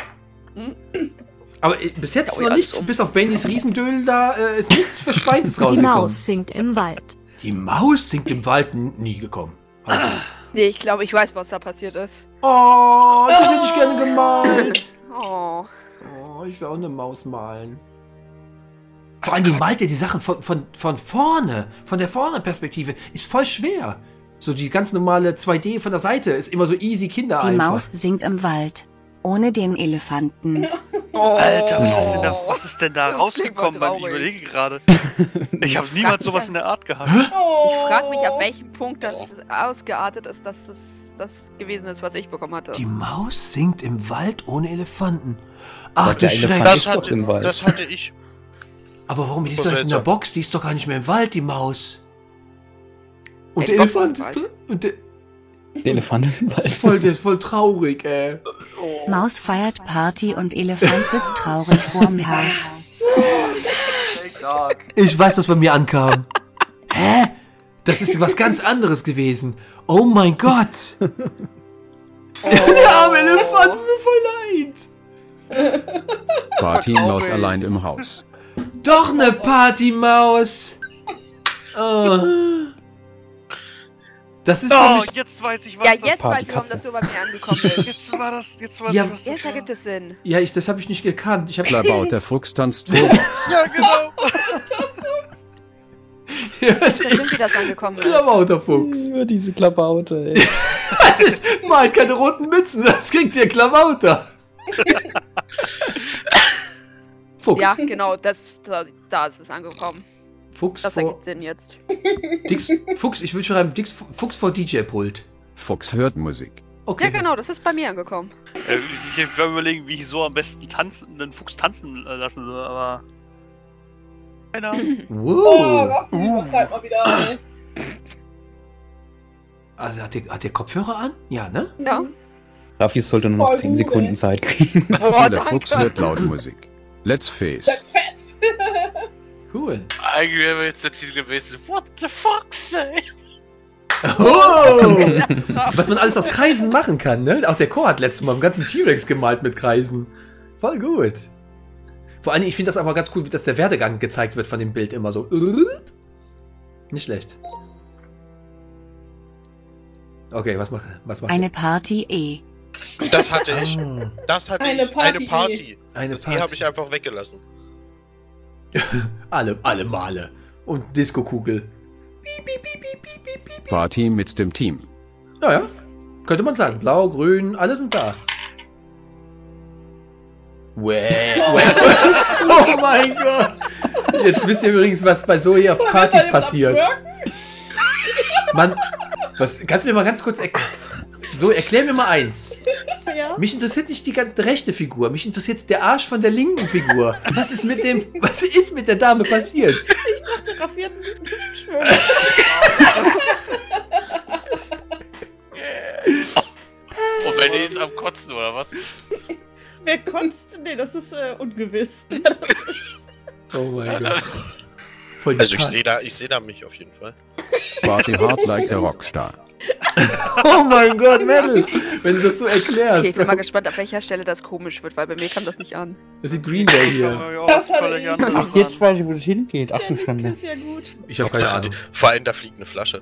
Aber bis jetzt ist noch nichts, bis auf Bennys Riesendödel, da ist nichts Verschweintes Die rausgekommen. Maus singt im Wald. Die Maus singt im Wald nie gekommen. Also. Nee, ich glaube, ich weiß, was da passiert ist. Oh, das hätte ich gerne gemalt. Oh. Oh, ich will auch eine Maus malen. Vor allem malt er die Sachen von vorne, von der Vorne-Perspektive. Ist voll schwer. So die ganz normale 2D von der Seite ist immer so easy Kinder Die einfach. Maus singt im Wald. Ohne den Elefanten. Oh. Alter, was ist denn da Das rausgekommen? klingt mal Ich traurig. überlege gerade. Ich habe niemals sowas in der Art gehabt. Oh. Ich frage mich, ab welchem Punkt das ausgeartet ist, dass es das gewesen ist, was ich bekommen hatte. Die Maus singt im Wald ohne Elefanten. Ach Aber du der Schreck. Elefant ist doch im Wald. Das hatte ich. Aber warum ist Was das in der seltsam. Box? Die ist doch gar nicht mehr im Wald, die Maus. Und Die der Box ist Elefant im ist drin. Und der Der Elefant ist im Wald. der ist voll traurig, ey. Maus feiert Party und Elefant sitzt traurig vorm Haus. Ich weiß, was bei mir ankam. Hä? Das ist was ganz anderes gewesen. Oh mein Gott. Der arme Elefant, tut mir voll leid. Partymaus allein im Haus. Doch eine Partymaus. Oh. Das ist für Oh, mich... jetzt weiß ich, was Ja, das jetzt weiß ich, warum Partykatze. das so bei mir angekommen ist. Jetzt weiß Ja, ich, was Jetzt das war. ergibt es Sinn. Ja, das habe ich nicht gekannt. Ich habe... Klabauter Fuchs tanzt vor Box. Ja, genau. Ja, Das sind, wie das angekommen ist. Klamauterfuchs. Über diese Klabaute, ey. Malt keine roten Mützen, das kriegt ihr Klamauter. Fuchs. Ja, genau, da ist es angekommen. Fuchs Das vor... ergibt Sinn jetzt. Fuchs, ich will schreiben, Fuchs vor DJ-Pult. Fuchs hört Musik. Okay. Ja, genau, das ist bei mir angekommen. Ich werde überlegen, wie ich so am besten einen Fuchs tanzen lassen soll, aber... Keine Ahnung. Oh, Wow. Raffi, übertreib mal wieder, ey. Also hat der Kopfhörer an? Ja, ne? Ja. Raffi sollte nur noch Voll 10 gut, Sekunden ey. Zeit kriegen. Oh, Der Fuchs danke. hört laut Musik. Let's face. That's fett. Cool. Eigentlich wäre jetzt der Titel gewesen. What the fuck, say? Oh! Was man alles aus Kreisen machen kann, ne? Auch der Chor hat letztes Mal einen ganzen T-Rex gemalt mit Kreisen. Voll gut. Vor allem, ich finde das aber ganz cool, dass der Werdegang gezeigt wird von dem Bild immer so. Nicht schlecht. Okay, was macht Eine Party Das hatte ich. Ah, Das hatte Eine ich. Party. Eine Party. eine Das E habe ich einfach weggelassen. alle Male. Und Disco-Kugel. Party mit dem Team. Ja. Könnte man sagen. Blau, grün, alle sind da. Oh mein Gott. Jetzt wisst ihr übrigens, was bei Zoe auf Partys passiert. Mann, kannst du mir mal ganz kurz so, erklär mir mal eins. Ja? Mich interessiert nicht die rechte Figur, mich interessiert der Arsch von der linken Figur. Was ist mit der Dame passiert? Ich dachte, Raffi hat einen guten Hüftschwung. Und wenn ihr jetzt am Kotzen, oder was? Wer kotzt? Nee, das ist ungewiss. Oh mein Gott. Also ich seh da mich auf jeden Fall. Party hard like a Rockstar. Oh mein Gott, Metal! Wenn du das so erklärst. Okay, ich bin mal gespannt, ab welcher Stelle das komisch wird, weil bei mir kam das nicht an. Das ist Green Day hier. Ach, jetzt weiß ich, wo das hingeht. Ach du Das Schande. ist ja gut. Ich habe keine Ahnung. Vor allem, da fliegt eine Flasche.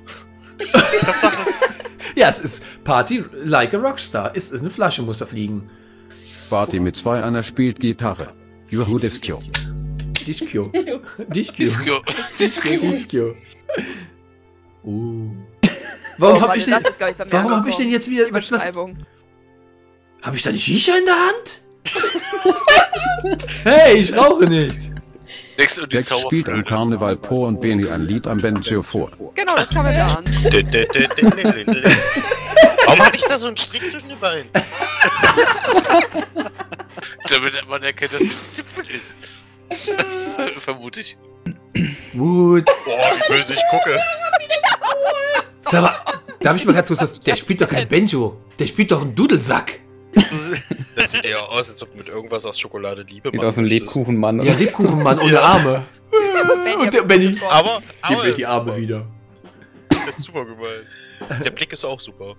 Ja, es ist Party like a Rockstar. Ist eine Flasche, muss da fliegen. Party mit 2, einer spielt Gitarre. Juhu Disco. Disco. Disco. Disco. Warum habe ich denn, das ist, glaub ich, bei mir warum habe ich denn jetzt wieder Die Beschreibung. Habe ich da eine Shisha in der Hand? Hey, ich rauche nicht. Dex und die Dex spielt am Karneval Po und Beni ein Lied am Banjo vor. Genau, das kam mir da an. Warum habe ich da so einen Strick zwischen den Beinen? Damit man erkennt, dass es Zipfel ist. Vermute ich. Gut. Boah, wie böse ich gucke. Sag mal, darf ich mal ganz kurz was? Der spielt doch kein Banjo. Der spielt doch einen Dudelsack. Das sieht ja aus, als ob mit irgendwas aus Schokolade Liebe Sieht aus wie ein Lebkuchenmann. Ja, Lebkuchenmann ohne Arme. Und der Benny. Aber Gib mir die Arme wieder. Das ist super gemeint. Der Blick ist auch super.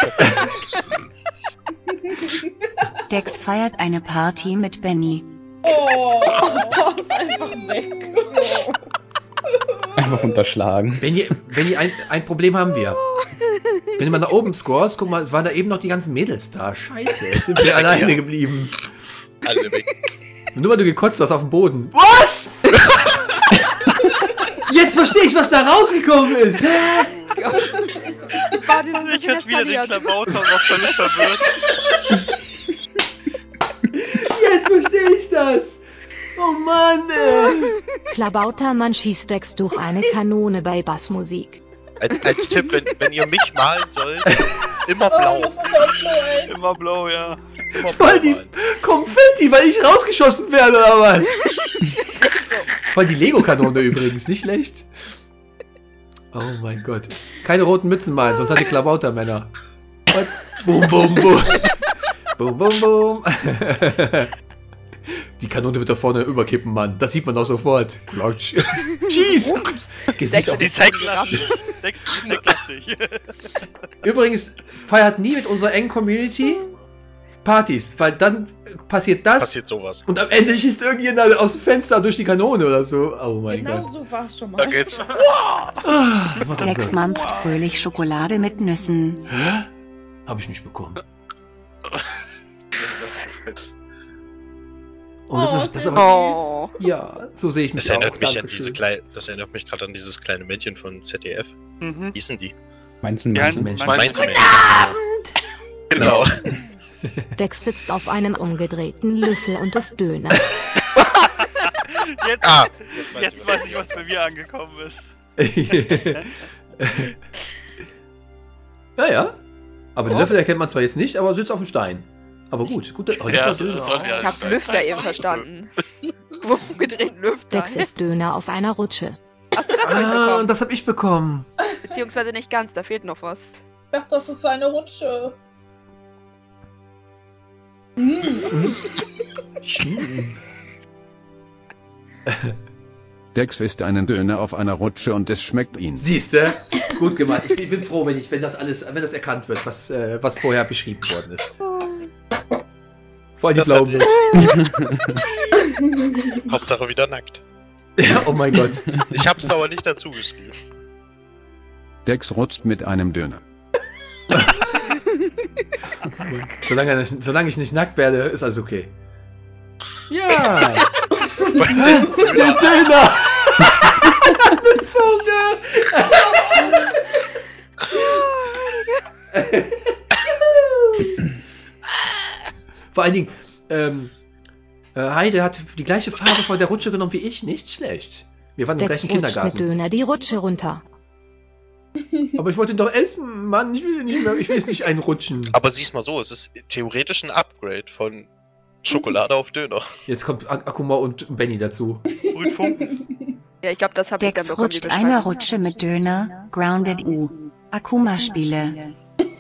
Dex feiert eine Party mit Benny. Oh, ist einfach weg. Einfach unterschlagen. Benny, ein Problem haben wir. Wenn du mal nach oben scrollst, guck mal, waren da eben noch die ganzen Mädels da. Scheiße, jetzt sind wir alleine geblieben. Alle weg. Nur weil du gekotzt hast auf dem Boden. Was? Jetzt verstehe ich, was da rausgekommen ist. Das war dieses Ich hab wieder den Klabauter noch völlig verwirrt. Jetzt verstehe ich das. Oh Mann, ey. Klabautermann schießt Dex durch eine Kanone bei Bassmusik. Als Tipp, wenn ihr mich malen sollt, immer blau. Immer blau, ja. Immer Voll die Konfetti, weil ich rausgeschossen werde, oder was? Voll die Lego-Kanone übrigens, nicht schlecht. Oh mein Gott. Keine roten Mützen malen, sonst hat die Klabautermänner. Boom, boom, boom. Boom, boom, boom. Die Kanone wird da vorne überkippen, Mann. Das sieht man auch sofort. Klatsch. Schieß! Gesicht auf Die zeiglastig. Dex, die zeiglastig. Übrigens, feiert nie mit unserer engen Community Partys, weil dann passiert das. Passiert sowas. Und am Ende schießt irgendjemand aus dem Fenster durch die Kanone oder so. Oh mein Genau Gott. so war es schon mal. Da geht's. Dex mampft fröhlich Schokolade mit Nüssen. Hä? Hab ich nicht bekommen. Oh, das ist aber ja, so sehe ich mich Das erinnert auch. mich an Dankeschön. das erinnert mich gerade an dieses kleine Mädchen von ZDF. Mhm. Wie hießen die? Meinst du Menschen. Genau. Dex sitzt auf einem umgedrehten Löffel und isst Döner. Jetzt weiß ich, was bei mir angekommen ist. Naja. Aber den Löffel erkennt man zwar jetzt nicht, aber sitzt auf dem Stein. Aber gut. Ja, das soll ja Ich hab Lüfter eben verstanden. Wo umgedrehten Lüfter. Dex isst Döner auf einer Rutsche. Hast du das bekommen? Das hab ich bekommen. Beziehungsweise nicht ganz, da fehlt noch was. Ich dachte, das ist eine Rutsche. Dex isst einen Döner auf einer Rutsche und es schmeckt ihn. Siehste? Gut gemacht. Ich bin froh, wenn das erkannt wird, was vorher beschrieben worden ist. Voll die Glauben. Hauptsache wieder nackt. Ja, oh mein Gott. Ich hab's aber nicht dazu geschrieben. Dex rutscht mit einem Döner. Solange ich nicht nackt werde, ist alles okay. Ja! Der Döner! Eine Zunge! Vor allen Dingen, Heide hat die gleiche Farbe von der Rutsche genommen wie ich. Nicht schlecht. Wir waren im Dex gleichen rutscht mit Kindergarten. Döner die Rutsche runter. Aber ich wollte ihn doch essen. Mann, ich will ihn nicht mehr. Ich will es nicht einrutschen. Aber sieh's mal so, es ist theoretisch ein Upgrade von Schokolade auf Döner. Jetzt kommt Akuma und Benny dazu. Brütfunken. Ja, ich glaube, das habe ich dann Dex bekommen. die rutscht eine Beschreibung. Rutsche mit Döner, Grounded U. Akuma-Spiele.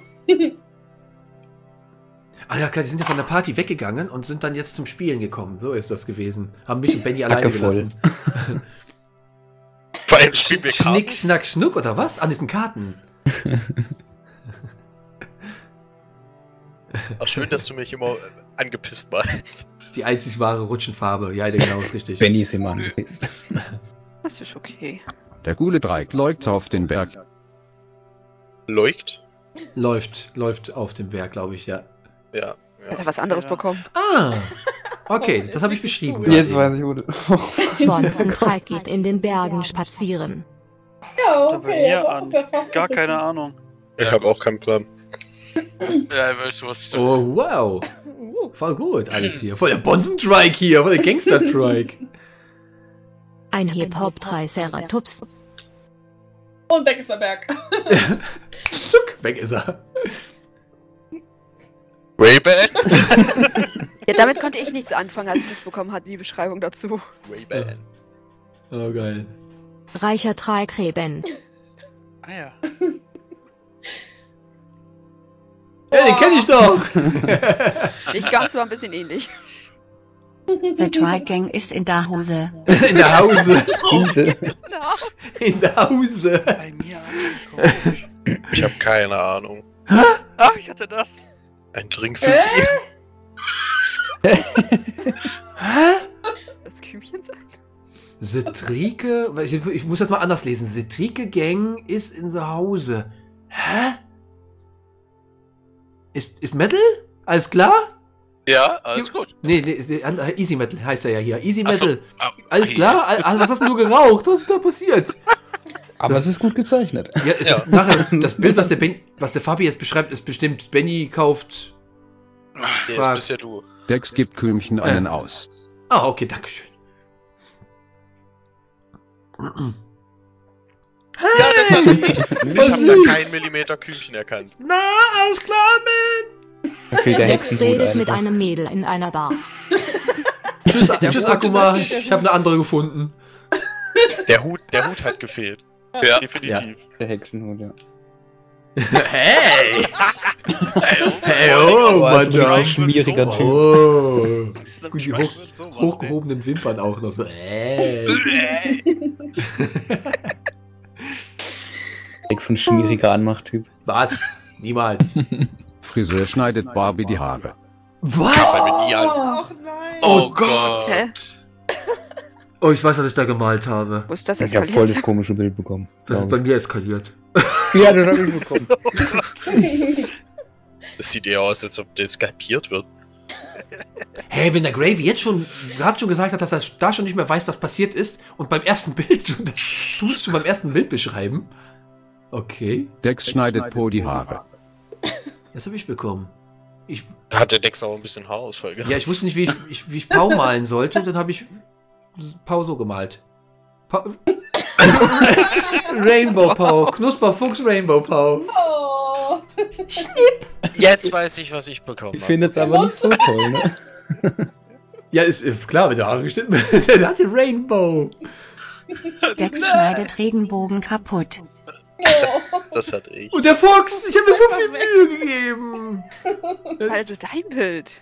Ah ja, klar, die sind ja von der Party weggegangen und sind dann jetzt zum Spielen gekommen. So ist das gewesen. Haben mich und Benny alleine Hackevoll. gelassen. Vor allem spielen wir Karten. Schnick, schnack, schnuck oder was? An diesen Karten. Ach, schön, dass du mich immer angepisst machst. Die einzig wahre Rutschenfarbe. Ja, genau, ist richtig. Benny ist immer angepisst. Das ist okay. Der gule Dreieck läuft auf den Berg. Leucht? Läuft auf dem Berg, glaube ich, ja. Ja. Hat er was anderes bekommen? Ah, okay, das habe ich beschrieben. Jetzt gerade. weiß ich, wo du... Bonzenteig geht in den Bergen spazieren. Ja, Da bei okay. mir aber an. ungefähr fast Gar so keine richtig. Ahnung. Ich habe auch keinen Plan. Ja, weißt du was? Oh, wow. Voll gut, alles hier. Voll der Bonzen-Trike hier, voll der Gangster-Trike. Ein Hip-Hop-Triceratops. Und weg ist der Berg. Zuck, weg ist er. Ray-Ban? Ja, damit konnte ich nichts anfangen, als ich das bekommen hatte, die Beschreibung dazu. Ray-Ban. Oh, geil. Reicher Treikreben. Ah ja. Ja, den kenne ich doch. Nicht ganz, aber ein bisschen ähnlich. The Trike Gang ist in der Hose. In der Hause. Diese. In der Hause. Bei mir angekommen. Ich habe keine Ahnung. Ach, ich hatte das. Ein Drink für sie. Hä? Das Kübchen sein? Setrike, ich muss das mal anders lesen. Setrike Gang ist in der Hause. Hä? Ist Metal? Alles klar? Ja, alles gut. Nee, Easy Metal heißt er ja hier. Easy Ach so. Metal. Ah, Alles hey. klar? Was hast denn du geraucht? Was ist da passiert? Aber es ist gut gezeichnet. Ja, nachher das Bild, was der Fabi jetzt beschreibt, ist bestimmt Benny kauft. Jetzt bist ja du. Dex gibt Kümmchen einen aus. Ah, okay, dankeschön. Ja, das hatte ich. Ich habe da keinen Millimeter Küchen erkannt. Na, alles klar, man. Da fehlt der Dex Hexenhut redet mit einfach. einem Mädel in einer Bar. Tschüss, Akuma. Ich habe eine andere gefunden. Der Hut hat gefehlt. Ja. Definitiv. Der Hexenhut, ja. Hey! Hey, Hey, oh, Oh, Mann, ist ein ja. richtig schmieriger Typ. Oh. Das ist ein Gut, die Schwein wird sowas, ey. hochgehobenen Wimpern auch noch so. Dex so ein schmieriger Anmachtyp. Was? Niemals. Friseur schneidet Barbie die Haare. Was? Fang mir nie an. Ach nein. Oh Gott. Hä? Oh, ich weiß, was ich da gemalt habe. Wo ist das Ich habe voll das eskaliert? komische Bild bekommen. Das ist bei mir eskaliert. Ja, das habe ich bekommen. Das sieht eher aus, als ob das kapiert wird. Hey, wenn der Gravy jetzt schon gerade schon gesagt hat, dass er da schon nicht mehr weiß, was passiert ist und beim ersten Bild, das tust du beim ersten Bild beschreiben. Okay, Dex schneidet Po die Haare. das habe ich bekommen. Da hat der Dex auch ein bisschen Haarausfall gehabt. Ja, ich wusste nicht, wie ich Pau malen sollte, dann habe ich Pau so gemalt. Rainbow Pau, Knusperfuchs Rainbow Pau. Oh. Jetzt weiß ich, was ich bekommen Ich habe. finde es aber nicht so toll, ne? Ja, ist klar, wenn der Haare geschnitten wird. Der hat den Rainbow. Dex schneidet Regenbogen kaputt. Das hatte ich. Und der Fox, ich habe mir so viel Mühe gegeben. Also dein Bild.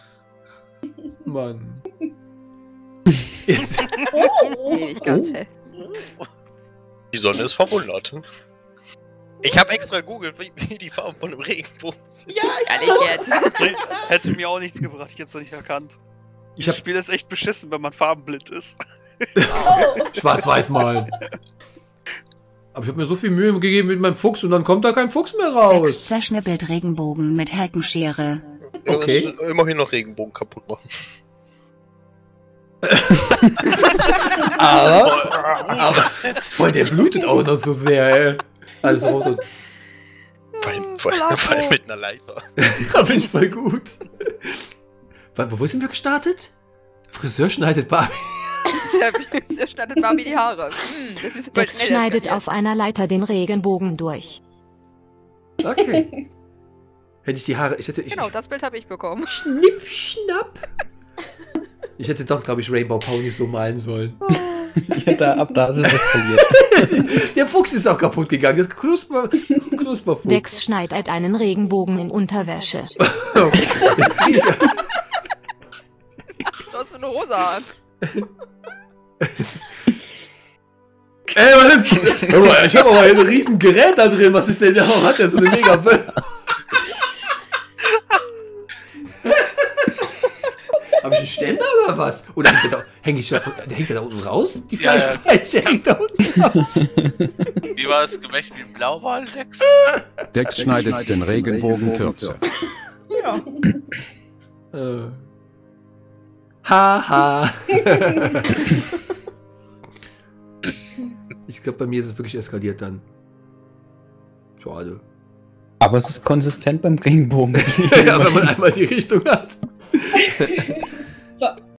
Mann. Jetzt. Nee, nicht ganz, hä? Die Sonne ist verwundert. Ich habe extra googelt, wie die Farben von einem Regenbogen sind. Ja, ich Gar nicht jetzt. Nee, hätte mir auch nichts gebracht, ich hätte es noch nicht erkannt. Das Spiel ist echt beschissen, wenn man farbenblind ist. Schwarz-Weiß malen. Aber ich habe mir so viel Mühe gegeben mit meinem Fuchs und dann kommt da kein Fuchs mehr raus. Dex zerschnippelt Regenbogen mit Heckenschere. Okay. Immerhin noch Regenbogen kaputt machen. aber voll, der blutet auch noch so sehr, ey. Alles rot und... Vor allem mit einer Leiter. Da bin ich voll gut. Wo sind wir gestartet? Friseur schneidet Barbie. Der schneidet Barbie die Haare. Das ist voll Dex schnell schneidet eskaliert. auf einer Leiter den Regenbogen durch. Okay. Hätte ich die Haare... Genau, das Bild habe ich bekommen. Schnipp, schnapp. Ich hätte doch, glaube ich, Rainbow Pony so malen sollen. Ja, ab da ist es eskaliert. Der Fuchs ist auch kaputt gegangen. Das Knusperfuchs. Dex schneidet einen Regenbogen in Unterwäsche. Jetzt krieg ich... Du hast eine Hose an. Ey, was ist... Ich hab aber hier ein riesen Gerät da drin. Was ist denn da? Warum hat der so eine mega... Hab ich einen Ständer oder was? Oder hängt der da unten raus? Die Fleischpeitsche hängt da unten raus. Wie war das Gemächt wie ein Blauwal, Dex? Dex schneidet den Regenbogen kürzer. Ja. Haha. Ich glaube, bei mir ist es wirklich eskaliert dann. Schade. Aber es ist konsistent beim Regenbogen. Ja, wenn man einmal die Richtung hat. So.